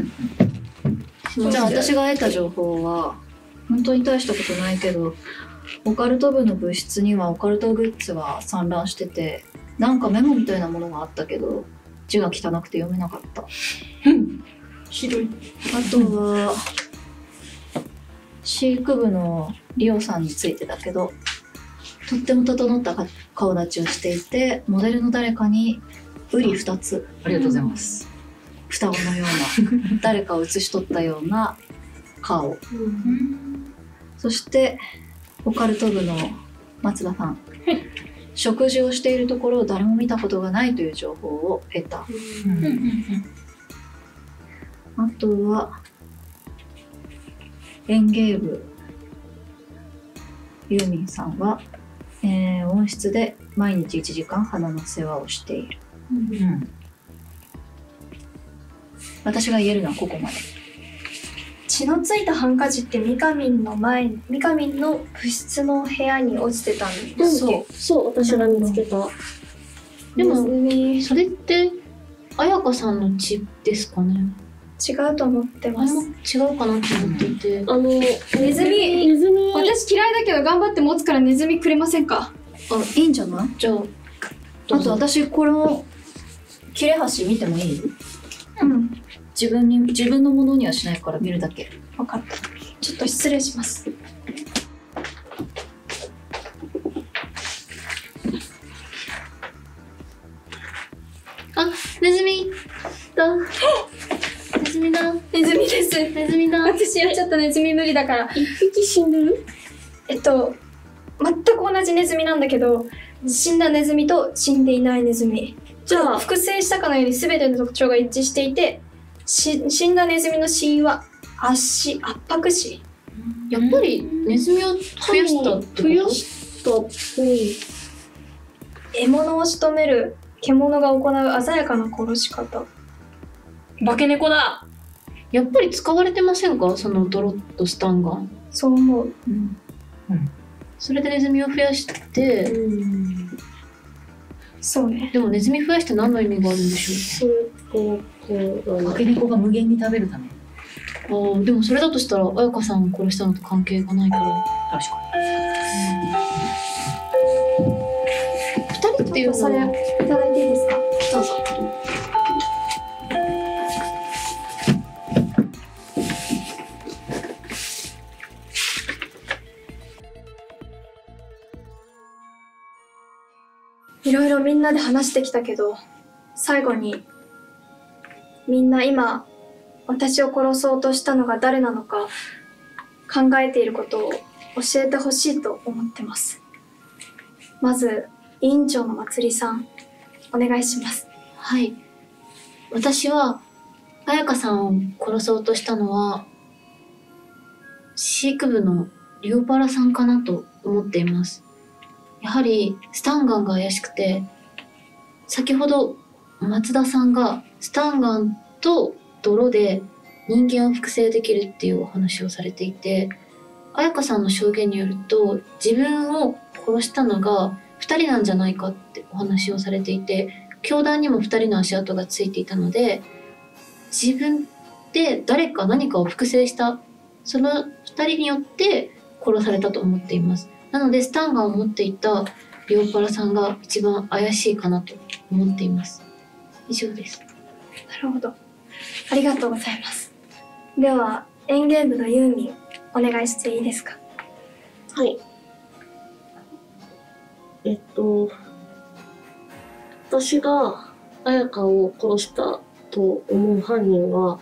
じゃあ私が得た情報は本当に大したことないけど、オカルト部の部室にはオカルトグッズが散乱してて、なんかメモみたいなものがあったけど字が汚くて読めなかった。 ひどい。 あとは飼育部のリオさんについてだけど、とっても整った顔立ちをしていて、モデルの誰かにウリ2つ、 ありがとうございます。 双子のような誰かを写し取ったような顔、そしてオカルト部の松田さん、食事をしているところを誰も見たことがないという情報を得た。あとは園芸部ユーミンさんは、温室で毎日1時間花の世話をしている。私が言えるのはここまで。 血のついたハンカチって三上の部室の部屋に落ちてたんですっけ？ そう、私が見つけた。 でも、それって彩香さんの血ですかね？ 違うと思ってます。 違うかなと思っていて。 ネズミ、私嫌いだけど頑張って持つからネズミくれませんか？ いいんじゃない？ じゃあ、 あと私この切れ端見てもいい？自分のものにはしないから見るだけ。 分かった。ちょっと失礼します。 あ、ネズミだ。ネズミだ。 私はちょっとネズミ無理だから。 一匹死んでる？ 全く同じネズミなんだけど、死んだネズミと死んでいないネズミ。じゃあ複製したかのように全ての特徴が一致していて、死んだネズミの死因は圧迫死。 やっぱりネズミを増やしたってこと？ 増やしたっぽい。 獲物を仕留める獣が行う鮮やかな殺し方。 化け猫だ。 やっぱり使われてませんか、そのドロッとスタンガン。 そう思う。 それでネズミを増やして、 そうね。 でもネズミ増やして何の意味があるんでしょう。 化け猫が無限に食べるため。 でもそれだとしたら彩香さんを殺したのと関係がないから。 確か 2人っていうのそれいただいていいですか？ どうぞ。 いろいろみんなで話してきたけど、最後にみんな今私を殺そうとしたのが誰なのか考えていることを教えてほしいと思ってます。まず委員長のまつりさん、お願いします。 はい。私は彩香さんを殺そうとしたのは飼育部のリオパラさんかなと思っています。やはりスタンガンが怪しくて、先ほど松田さんがスタンガンと泥で人間を複製できるっていうお話をされていて、彩香さんの証言によると自分を殺したのが2人なんじゃないかってお話をされていて、教団にも2人の足跡がついていたので、自分で誰か何かを複製したその2人によって殺されたと思っています。なのでスタンガンを持っていたリオパラさんが一番怪しいかなと思っています。以上です。 なるほど、ありがとうございます。では園芸部のユーミン、お願いしていいですか？ はい。私が彩香を殺したと思う犯人は、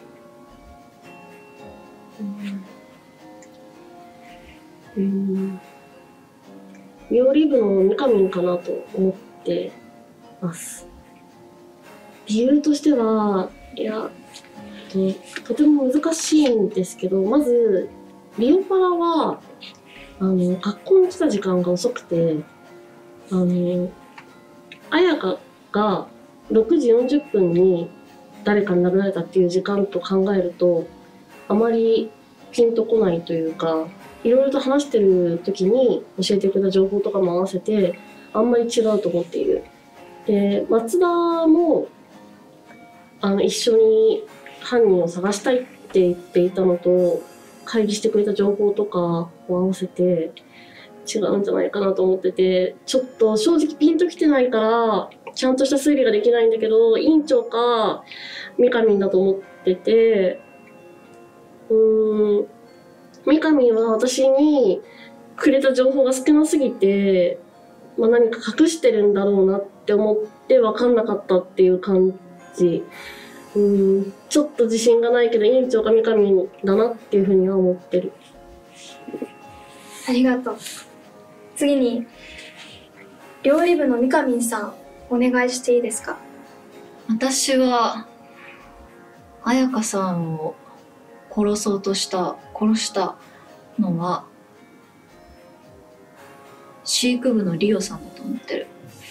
料理部のミカミンかなと思ってます。理由としては、とても難しいんですけど、まずリオパラは学校に来た時間が遅くて、彩香が6時40分に誰かに殴られたっていう時間と考えると、あまりピンとこないというか、いろいろと話してる時に教えてくれた情報とかも合わせて、あんまり違うと思っている。で、松田も一緒に犯人を探したいって言っていたのと、会議してくれた情報とかを合わせて違うんじゃないかなと思ってて、ちょっと正直ピンときてないからちゃんとした推理ができないんだけど、委員長かミカミンだと思ってて、ミカミンは私にくれた情報が少なすぎて、何か隠してるんだろうなって思って分かんなかったっていう感じ。ちょっと自信がないけど委員長かミカミンだなっていうふうには思ってる。 ありがとう。次に料理部のミカミンさん、お願いしていいですか？ 私は彩香さんを殺したのは飼育部のリオさんだと思ってる。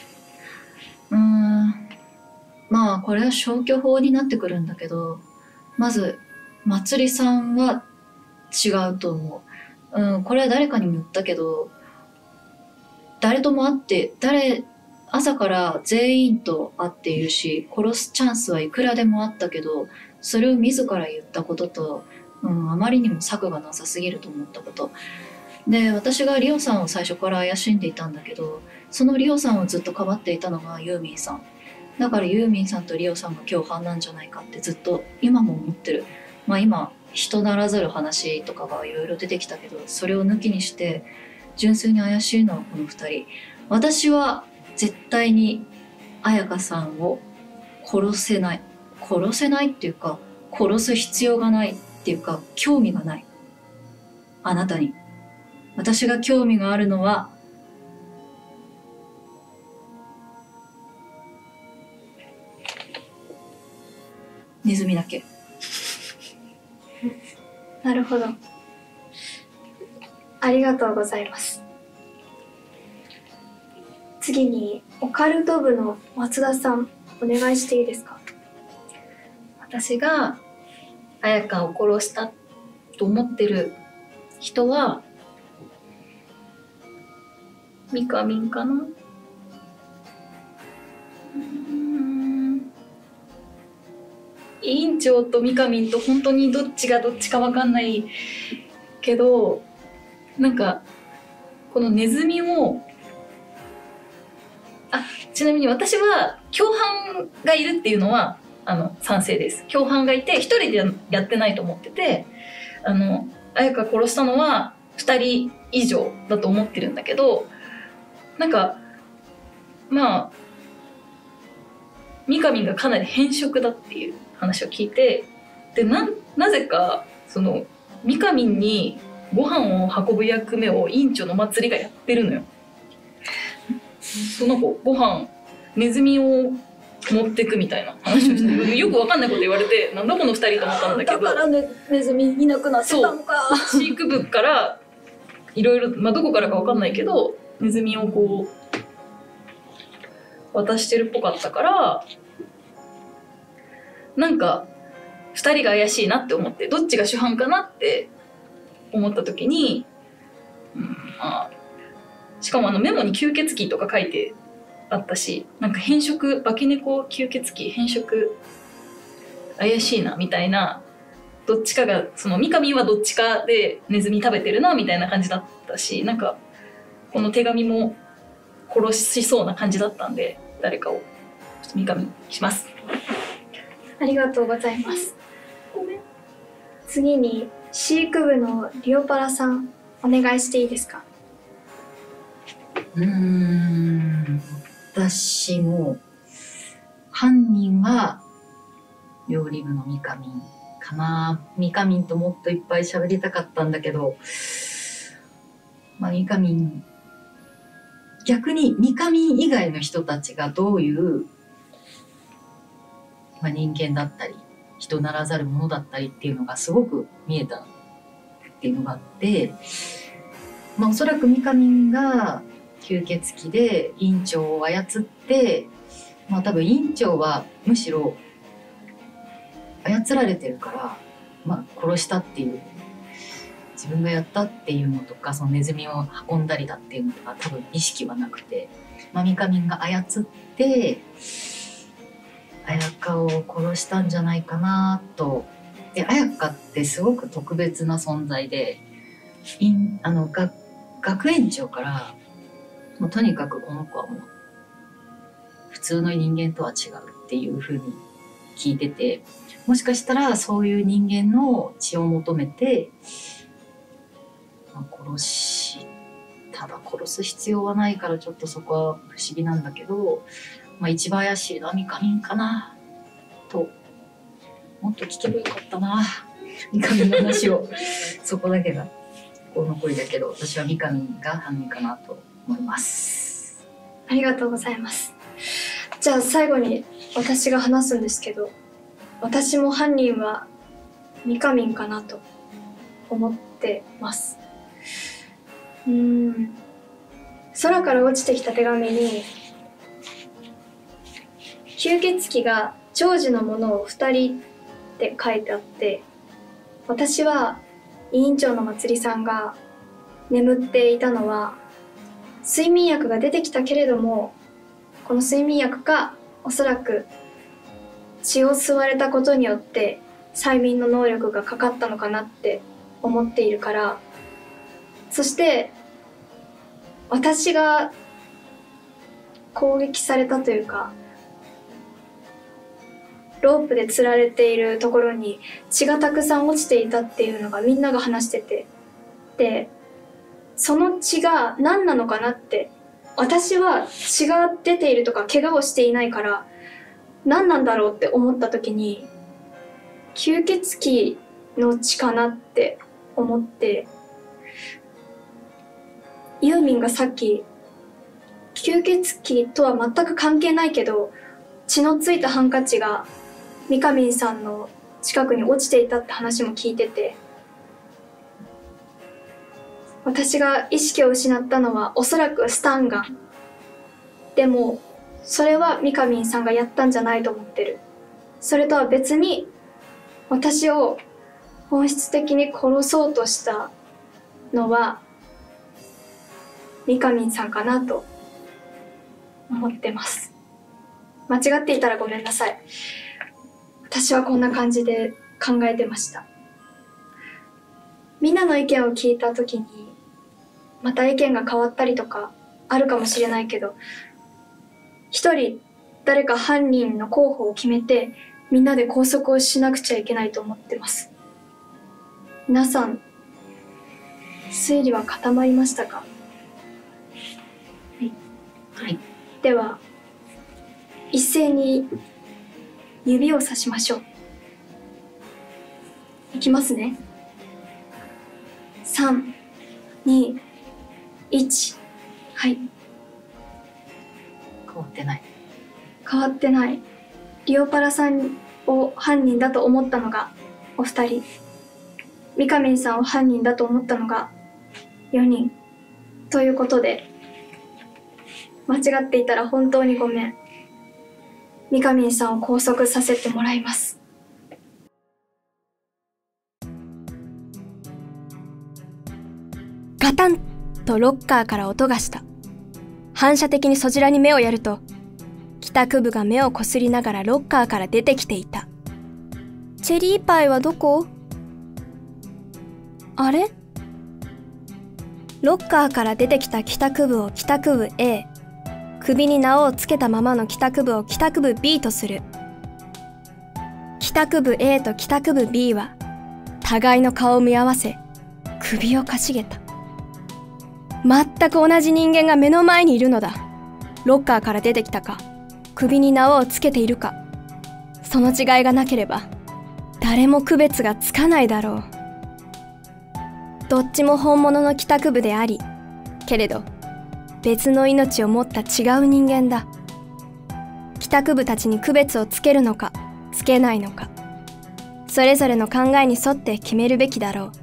まあこれは消去法になってくるんだけど、まずまつりさんは違うと思う。これは誰かにも言ったけど、誰とも会って朝から全員と会っているし、殺すチャンスはいくらでもあったけど、それを自ら言ったことと、あまりにも策がなさすぎると思ったことで、私がリオさんを最初から怪しんでいたんだけど、そのリオさんをずっとかばっていたのがユーミンさんだから、ユーミンさんとリオさんが共犯なんじゃないかってずっと今も思ってる。今人ならざる話とかがいろいろ出てきたけど、それを抜きにして純粋に怪しいのはこの2人。私は絶対に彩香さんを殺せないっていうか、殺す必要がないっていうか興味がない。あなたに。私が興味があるのはネズミだけ。 なるほど。ありがとうございます。次にオカルト部の松田さん、お願いしていいですか？ 私が彩香を殺したと思ってる人はみかみんかな。委員長とみかみんと本当にどっちがどっちか分かんないけど、なんかこのネズミを、ちなみに私は共犯がいるっていうのは賛成です。共犯がいて一人でやってないと思ってて、彩香殺したのは2人以上だと思ってるんだけど、なんかまあみかみんがかなり偏食だっていう話を聞いて、でなぜかそのみかみんにご飯を運ぶ役目を委員長の祭りがやってるのよ。その子ご飯ネズミを持ってくみたいな話をしてよくわかんないこと言われて、なんだこの2人と思ったんだけど、 だからネズミいなくなってたのか。 飼育部からいろいろ、どこからかわかんないけどネズミをこう渡してるっぽかったから、なんか2人が怪しいなって思って、どっちが主犯かなって思った時に、しかもメモに吸血鬼とか書いてあったし、なんか変色、化け猫吸血鬼変色怪しいなみたいな、どっちかが、その三上はどっちかでネズミ食べてるなみたいな感じだったし、なんかこの手紙も殺しそうな感じだったんで、誰かをちょっと三上にします。 ありがとうございます。次に飼育部のリオパラさん、お願いしていいですか？ 私も犯人は料理部のみかみんかな。みかみんともっといっぱい喋りたかったんだけど、みかみん、逆にみかみん以外の人たちがどういう、人間だったり人ならざるものだったりっていうのがすごく見えたっていうのがあって、おそらくみかみんが吸血鬼で委員長を操って、多分委員長はむしろ操られてるから、殺したっていう、自分がやったっていうのとか、そのネズミを運んだりだっていうのとか多分意識はなくて、みかみんが操って彩香を殺したんじゃないかなと。で、彩香ってすごく特別な存在で、学園長からもうとにかくこの子はもう普通の人間とは違うっていう風に聞いてて、もしかしたらそういう人間の血を求めて、ただ殺す必要はないからちょっとそこは不思議なんだけど、一番怪しいのはみかみんかなと。もっと聞けばよかったな、みかみんの話を。そこだけが心残りだけど、私はみかみんが犯人かなと思います。 ありがとうございます。じゃあ最後に私が話すんですけど、私も犯人はみかみんかなと思ってます。空から落ちてきた手紙に吸血鬼が長寿のものを2人って書いてあって、私は委員長のまつりさんが眠っていたのは睡眠薬が出てきたけれども、この睡眠薬がおそらく血を吸われたことによって催眠の能力がかかったのかなって思っているから、そして私が攻撃されたというか、ロープで吊られているところに血がたくさん落ちていたっていうのがみんなが話してて、でその血が何なのかなって、私は血が出ているとか怪我をしていないから何なんだろうって思った時に、吸血鬼の血かなって思って、ユーミンがさっき吸血鬼とは全く関係ないけど血のついたハンカチがみかみんさんの近くに落ちていたって話も聞いてて、私が意識を失ったのはおそらくスタンガン。でもそれはみかみんさんがやったんじゃないと思ってる。それとは別に私を本質的に殺そうとしたのはみかみんさんかなと思ってます。間違っていたらごめんなさい。私はこんな感じで考えてました。みんなの意見を聞いた時にまた意見が変わったりとかあるかもしれないけど、一人誰か犯人の候補を決めてみんなで拘束をしなくちゃいけないと思ってます。皆さん推理は固まりましたか？ はい。 では一斉に指をさしましょう。いきますね。3、2、1。はい。 変わってない。 変わってない。リオパラさんを犯人だと思ったのがお二人。みかみんさんを犯人だと思ったのが4人。ということで、間違っていたら本当にごめん。みかみんさんを拘束させてもらいます。 ガタンとロッカーから音がした。反射的にそちらに目をやると、帰宅部が目をこすりながらロッカーから出てきていた。チェリーパイはどこ？あれ？ロッカーから出てきた帰宅部を帰宅部 A、首に縄をつけたままの帰宅部を帰宅部 B とする。帰宅部 A と帰宅部 B は互いの顔を見合わせ首をかしげた。全く同じ人間が目の前にいるのだ。ロッカーから出てきたか、首に縄をつけているか、その違いがなければ誰も区別がつかないだろう。どっちも本物の帰宅部であり、けれど別の命を持った違う人間だ。帰宅部たちに区別をつけるのかつけないのか、それぞれの考えに沿って決めるべきだろう。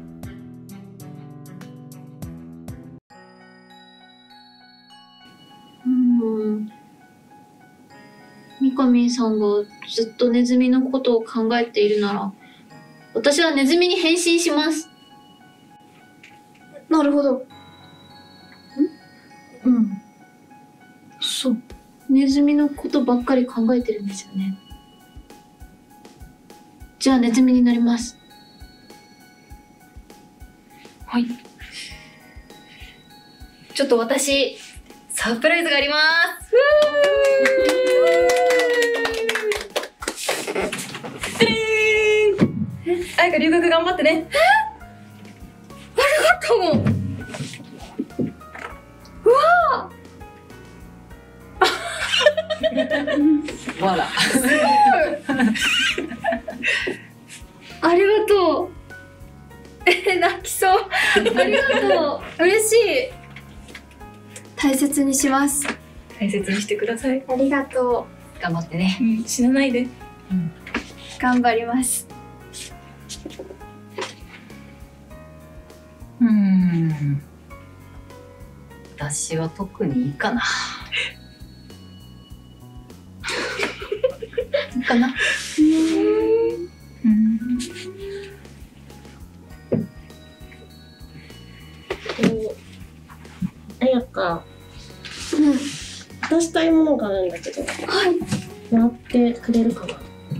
みかみんさんがずっとネズミのことを考えているなら、私はネズミに変身します。 なるほど。 うん。そう。ネズミのことばっかり考えてるんですよね。じゃあネズミになります。 はい。ちょっと私サプライズがあります。あやか留学頑張ってね。ありがとう。うわー。 わら。 ありがとう。泣きそう。ありがとう。嬉しい。大切にします。 大切にしてください。 ありがと頑張ってね。 うん、死なないで。 う。頑張ります。 私は特にいいかな。いいかな。 あやか、渡したいものがあるんだけど、 はい。 もらってくれるかな。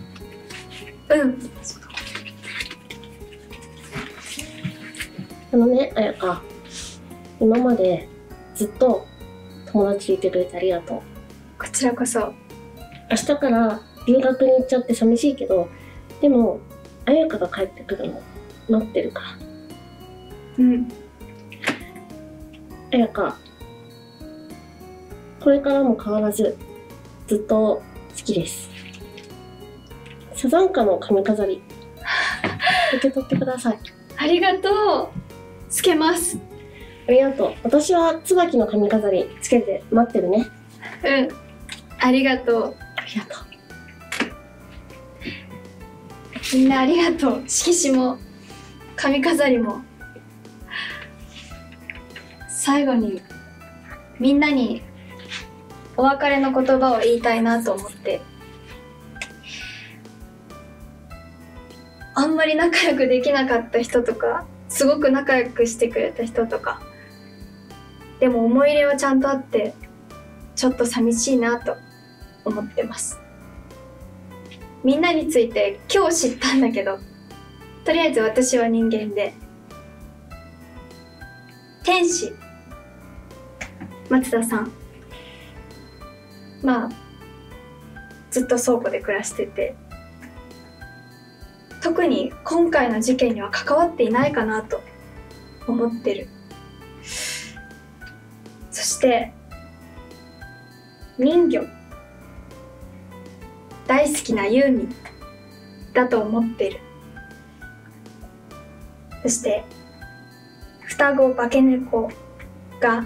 あやか、今までずっと友達いてくれてありがとう。 こちらこそ。 明日から留学に行っちゃって寂しいけど、でもあやかが帰ってくるの待ってるから。あやか、これからも変わらずずっと好きです。サザンカの髪飾り受け取ってください。 ありがとう。つけます。 ありがとう。私は椿の髪飾りつけて待ってるね。 うん。ありがとう。 ありがとう。 みんなありがとう。色紙も髪飾りも。最後にみんなにお別れの言葉を言いたいなと思って。あんまり仲良くできなかった人とか、すごく仲良くしてくれた人とか、でも思い入れはちゃんとあってちょっと寂しいなと思ってます。みんなについて今日知ったんだけど、とりあえず私は人間で、天使松田さん、まあずっと倉庫で暮らしてて、特に今回の事件には関わっていないかなと思ってる。そして人魚大好きなユーミンだと思ってる。そして双子化け猫が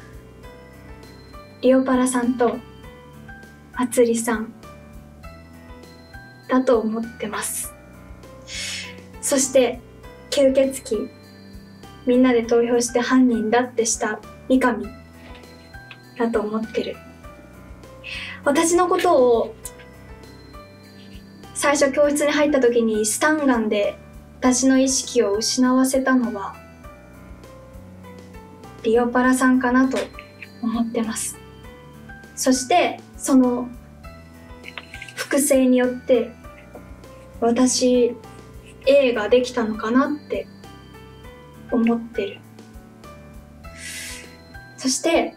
リオパラさんとまつりさんだと思ってます。そして吸血鬼、みんなで投票して犯人だってした三上だと思ってる。私のことを最初教室に入った時にスタンガンで私の意識を失わせたのはリオパラさんかなと思ってます。そしてその複製によって私Aができたのかなって思ってる。そして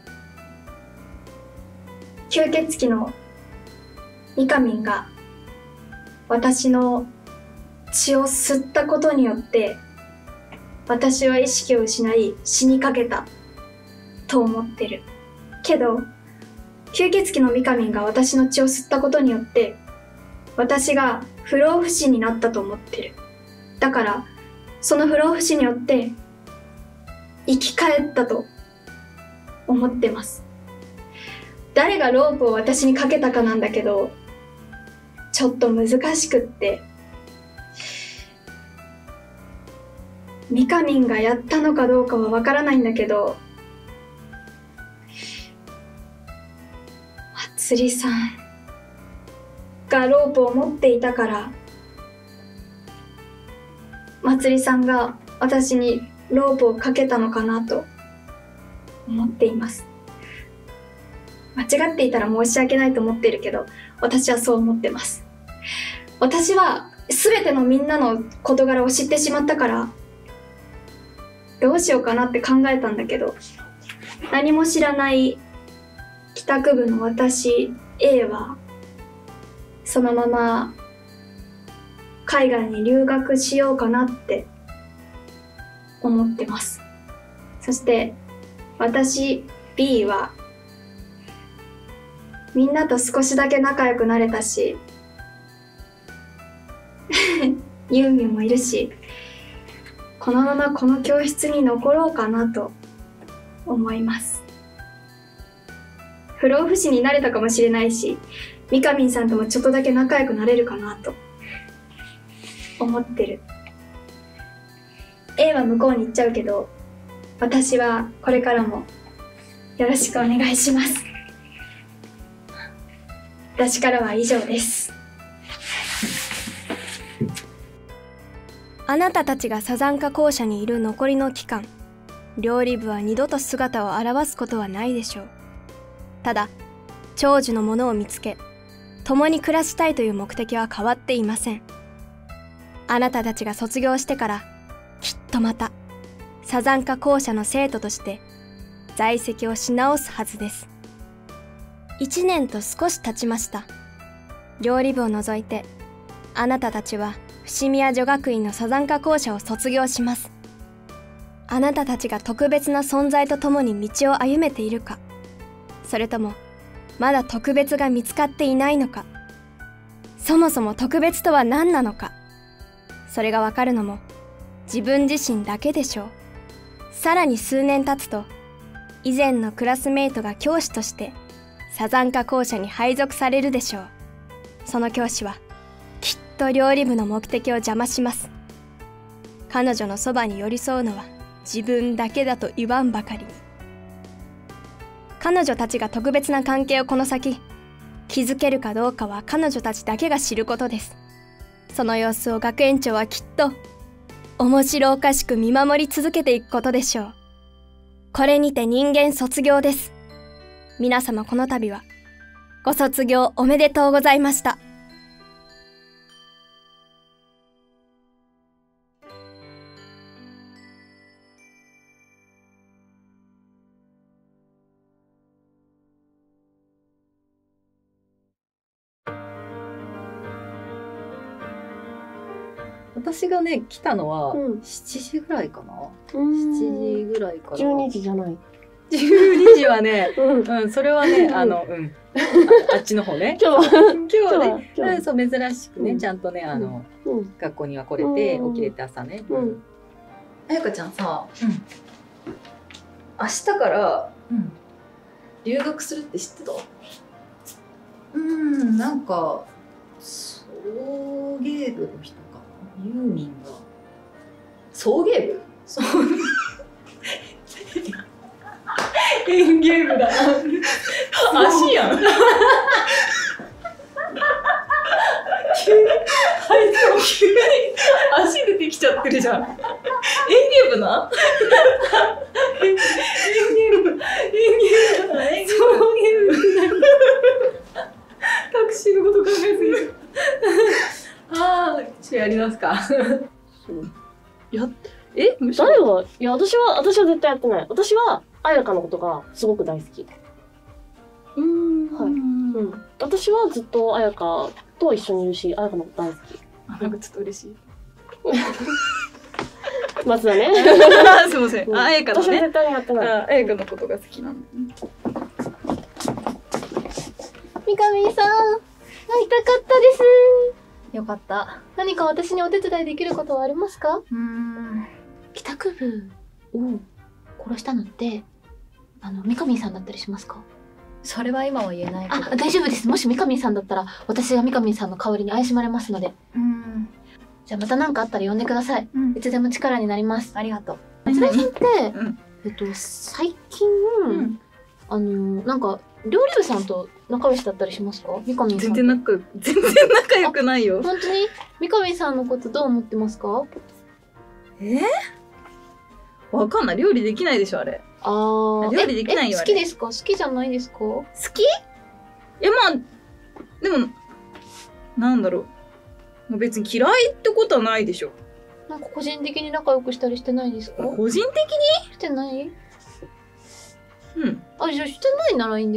吸血鬼のミカミンが私の血を吸ったことによって私は意識を失い死にかけたと思ってる。けど吸血鬼のミカミンが私の血を吸ったことによって私が不老不死になったと思ってる。だからその不老不死によって生き返ったと思ってます。誰がロープを私にかけたかなんだけどちょっと難しくって、ミカミンがやったのかどうかはわからないんだけど、まつりさんがロープを持っていたからまつりさんが私にロープをかけたのかなと思っています。間違っていたら申し訳ないと思ってるけど、私はそう思ってます。私は全てのみんなの事柄を知ってしまったからどうしようかなって考えたんだけど、何も知らない帰宅部の私 A はそのまま海外に留学しようかなって思ってます。そして私 B はみんなと少しだけ仲良くなれたしユーミンもいるし、このままこの教室に残ろうかなと思います。不老不死になれたかもしれないし、ミカミンさんともちょっとだけ仲良くなれるかなと思ってる。 A は向こうに行っちゃうけど、私はこれからもよろしくお願いします。私からは以上です。 あなたたちがサザンカ校舎にいる残りの期間、料理部は二度と姿を現すことはないでしょう。ただ長寿のものを見つけ共に暮らしたいという目的は変わっていません。あなたたちが卒業してからきっとまたサザンカ校舎の生徒として在籍をし直すはずです。1年と少し経ちました。料理部を除いてあなたたちは伏見女学院のサザンカ校舎を卒業します。あなたたちが特別な存在と共に道を歩めているか、それともまだ特別が見つかっていないのか、そもそも特別とは何なのか、 それがわかるのも自分自身だけでしょう。さらに数年経つと、以前のクラスメートが教師としてサザンカ校舎に配属されるでしょう。その教師はきっと料理部の目的を邪魔します。彼女のそばに寄り添うのは自分だけだと言わんばかりに。彼女たちが特別な関係をこの先築けるかどうかは彼女たちだけが知ることです。その様子を学園長はきっと面白おかしく見守り続けていくことでしょう。これにて人間卒業です。皆様この度はご卒業おめでとうございました。 私がね来たのはうん 7時ぐらいかな。 うん 7時ぐらいから。 12時じゃない。 12時はね、 うんそれはねあっちの方ね。 今日は今日はね、 今日はそう珍しくね、 うんちゃんとねうん学校には来れて、 うん起きれて朝ね。 うんあやかちゃんさ、明日から留学するって知ってた？ なんか送迎部の人かな、ユーミンが送迎部？ そう園芸部だ。足やん。急に足出てきちゃってるじゃん。園芸部な？園芸部だ。送迎部。タクシーのこと考えすぎる。ああ、ちょっとやりますか。 誰がいや私は絶対やってない。私は彩香のことがすごく大好き。私はずっと彩香と一緒にいるし、彩香のこと大好き。 なんかちょっと嬉しい。 松田ね。 すいません。あやかのね。 私は絶対にやってない。 あやかのことが好きなの。 三上さん、会いたかったです。 よかった。 何か私にお手伝いできることはありますか？帰宅部を殺したのって三上さんだったりしますか？ それは今は言えないけど。 あ、大丈夫です。もし三上さんだったら私が三上さんの代わりに怪しまれますので。じゃあまた何かあったら呼んでください。いつでも力になります。 ありがとう。 松田さんって、最近、なんか料理部さんと仲良しだったりしますか？三上さんと。 全然仲良くないよ。 本当に三上さんのことどう思ってますか？ わかんない。料理できないでしょあれ。料理できないよあれ。 好きですか？好きじゃないですか？ 好き？いやまあでもなんだろう。別に嫌いってことはないでしょ。 なんか個人的に仲良くしたりしてないですか？ 個人的してない？ に？ あ、じゃあしてないならいいんです。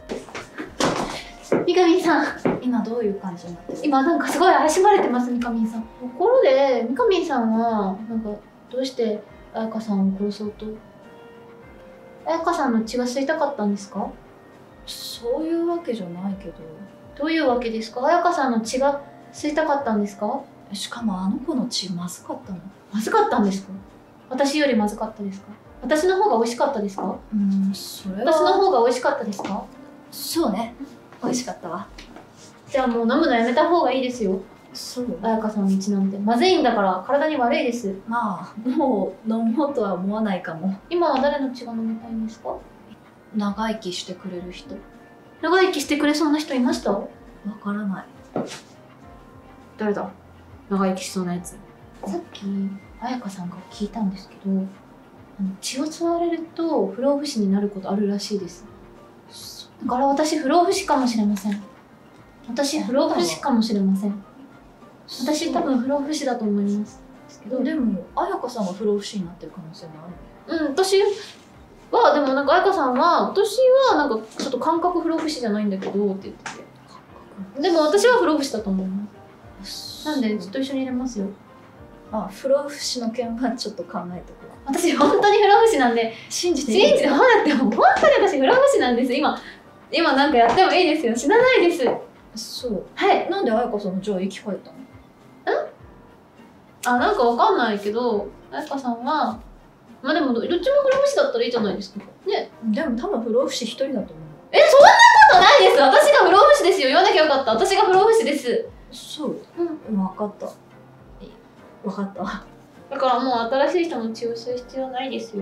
三上さん、 今どういう感じになってる？ 今なんかすごい怪しまれてます、三上さん。ところで三上さんはなんかどうして彩香さんを殺そうと？彩香さんの血が吸いたかったんですか？ そういうわけじゃないけど。 どういうわけですか？彩香さんの血が吸いたかったんですか？ しかもあの子の血まずかったの。 まずかったんですか？私よりまずかったですか？私の方が美味しかったですか？ それは。 私の方が美味しかったですか？ そうね。美味しかったわ。 じゃあもう飲むのやめた方がいいですよ。 そう。 彩香さんの血なんてまずいんだから体に悪いです。 まあもう飲もうとは思わないかも。 今は誰の血が飲みたいんですか？ 長生きしてくれる人。 長生きしてくれそうな人いました？ わからない。 誰だ？長生きしそうなやつ。さっき彩香さんから聞いたんですけど、血を吸われると不老不死になることあるらしいです。だから私不老不死かもしれません。私不老不死かもしれません。私多分不老不死だと思いますけど。 でも彩香さんは不老不死になってる可能性もある。 私はでもなんか彩香さんは私はなんかちょっと感覚不老不死じゃないんだけどって言ってて。でも私は不老不死だと思います。なんでずっと一緒にいれますよ。 不老不死の件はちょっと考えておくわ。 私本当に不老不死なんで信じていい？ だって本当に私不老不死なんです。今なんかやってもいいですよ。死なないです。 そう。 はい。 なんで彩香さんもじゃあ生き返ったの？ あ、なんかわかんないけど、あやかさんは、まあでもどっちも不老不死だったらいいじゃないですか。ね。 でも多分不老不死一人だと思う。 え、そんなことないです。私が不老不死ですよ。言わなきゃよかった。私が不老不死です。 そう。分かった。分かった。 だからもう新しい人の血を吸う必要ないですよ。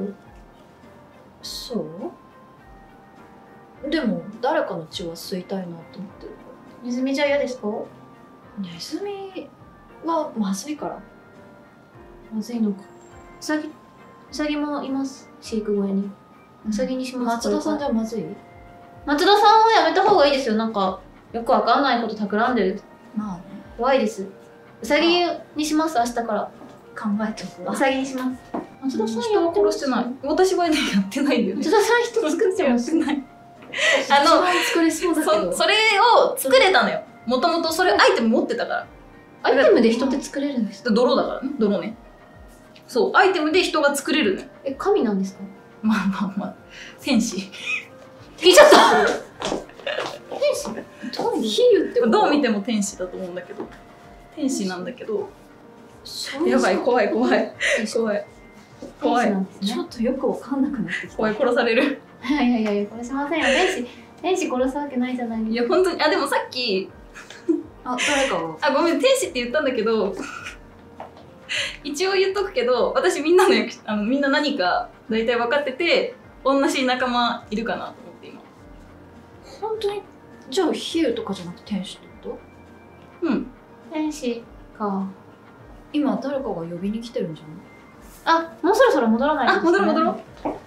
そうでも誰かの血は吸いたいなと思ってるから。 ネズミじゃ嫌ですか？ ネズミはまずいから。 まずいのか。うさぎもいます。飼育小屋に。うさぎにします。 松田さんじゃまずい？ 松田さんはやめた方がいいですよ。なんかよくわかんないこと企んでる。 まあね。 怖いです。うさぎにします。明日から考えておくわ。 うさぎにします。松田さん人は殺してない。私はねやってないんだよね。 松田さん人作ってます。 ない。 一番作れそうだけど。 それを作れたのよ。もともとそれアイテム持ってたから。 アイテムで人って作れるんですか？ 泥だからね。泥ね。そうアイテムで人が作れるのよ。 え、神なんですか？ まあまあまあ天使。 聞いちゃった。天使？ 比喩ってどう見ても天使だと思うんだけど。天使なんだけど。 そうやばい怖い怖い怖い怖い。 ちょっとよくわかんなくなってきた。 怖い殺される。 いやいや殺しませんよ。天使殺すわけないじゃないですか。 いや本当にでもさっき誰かがごめん天使って言ったんだけど一応言っとくけど私みんなのみんな何か大体分かってて同じ仲間いるかなと思って今。 本当にじゃあ比喩とかじゃなくて天使ってこと？ うん天使か。 今誰かが呼びに来てるんじゃない？ あ、もうそろそろ戻らないとですね。 戻ろう。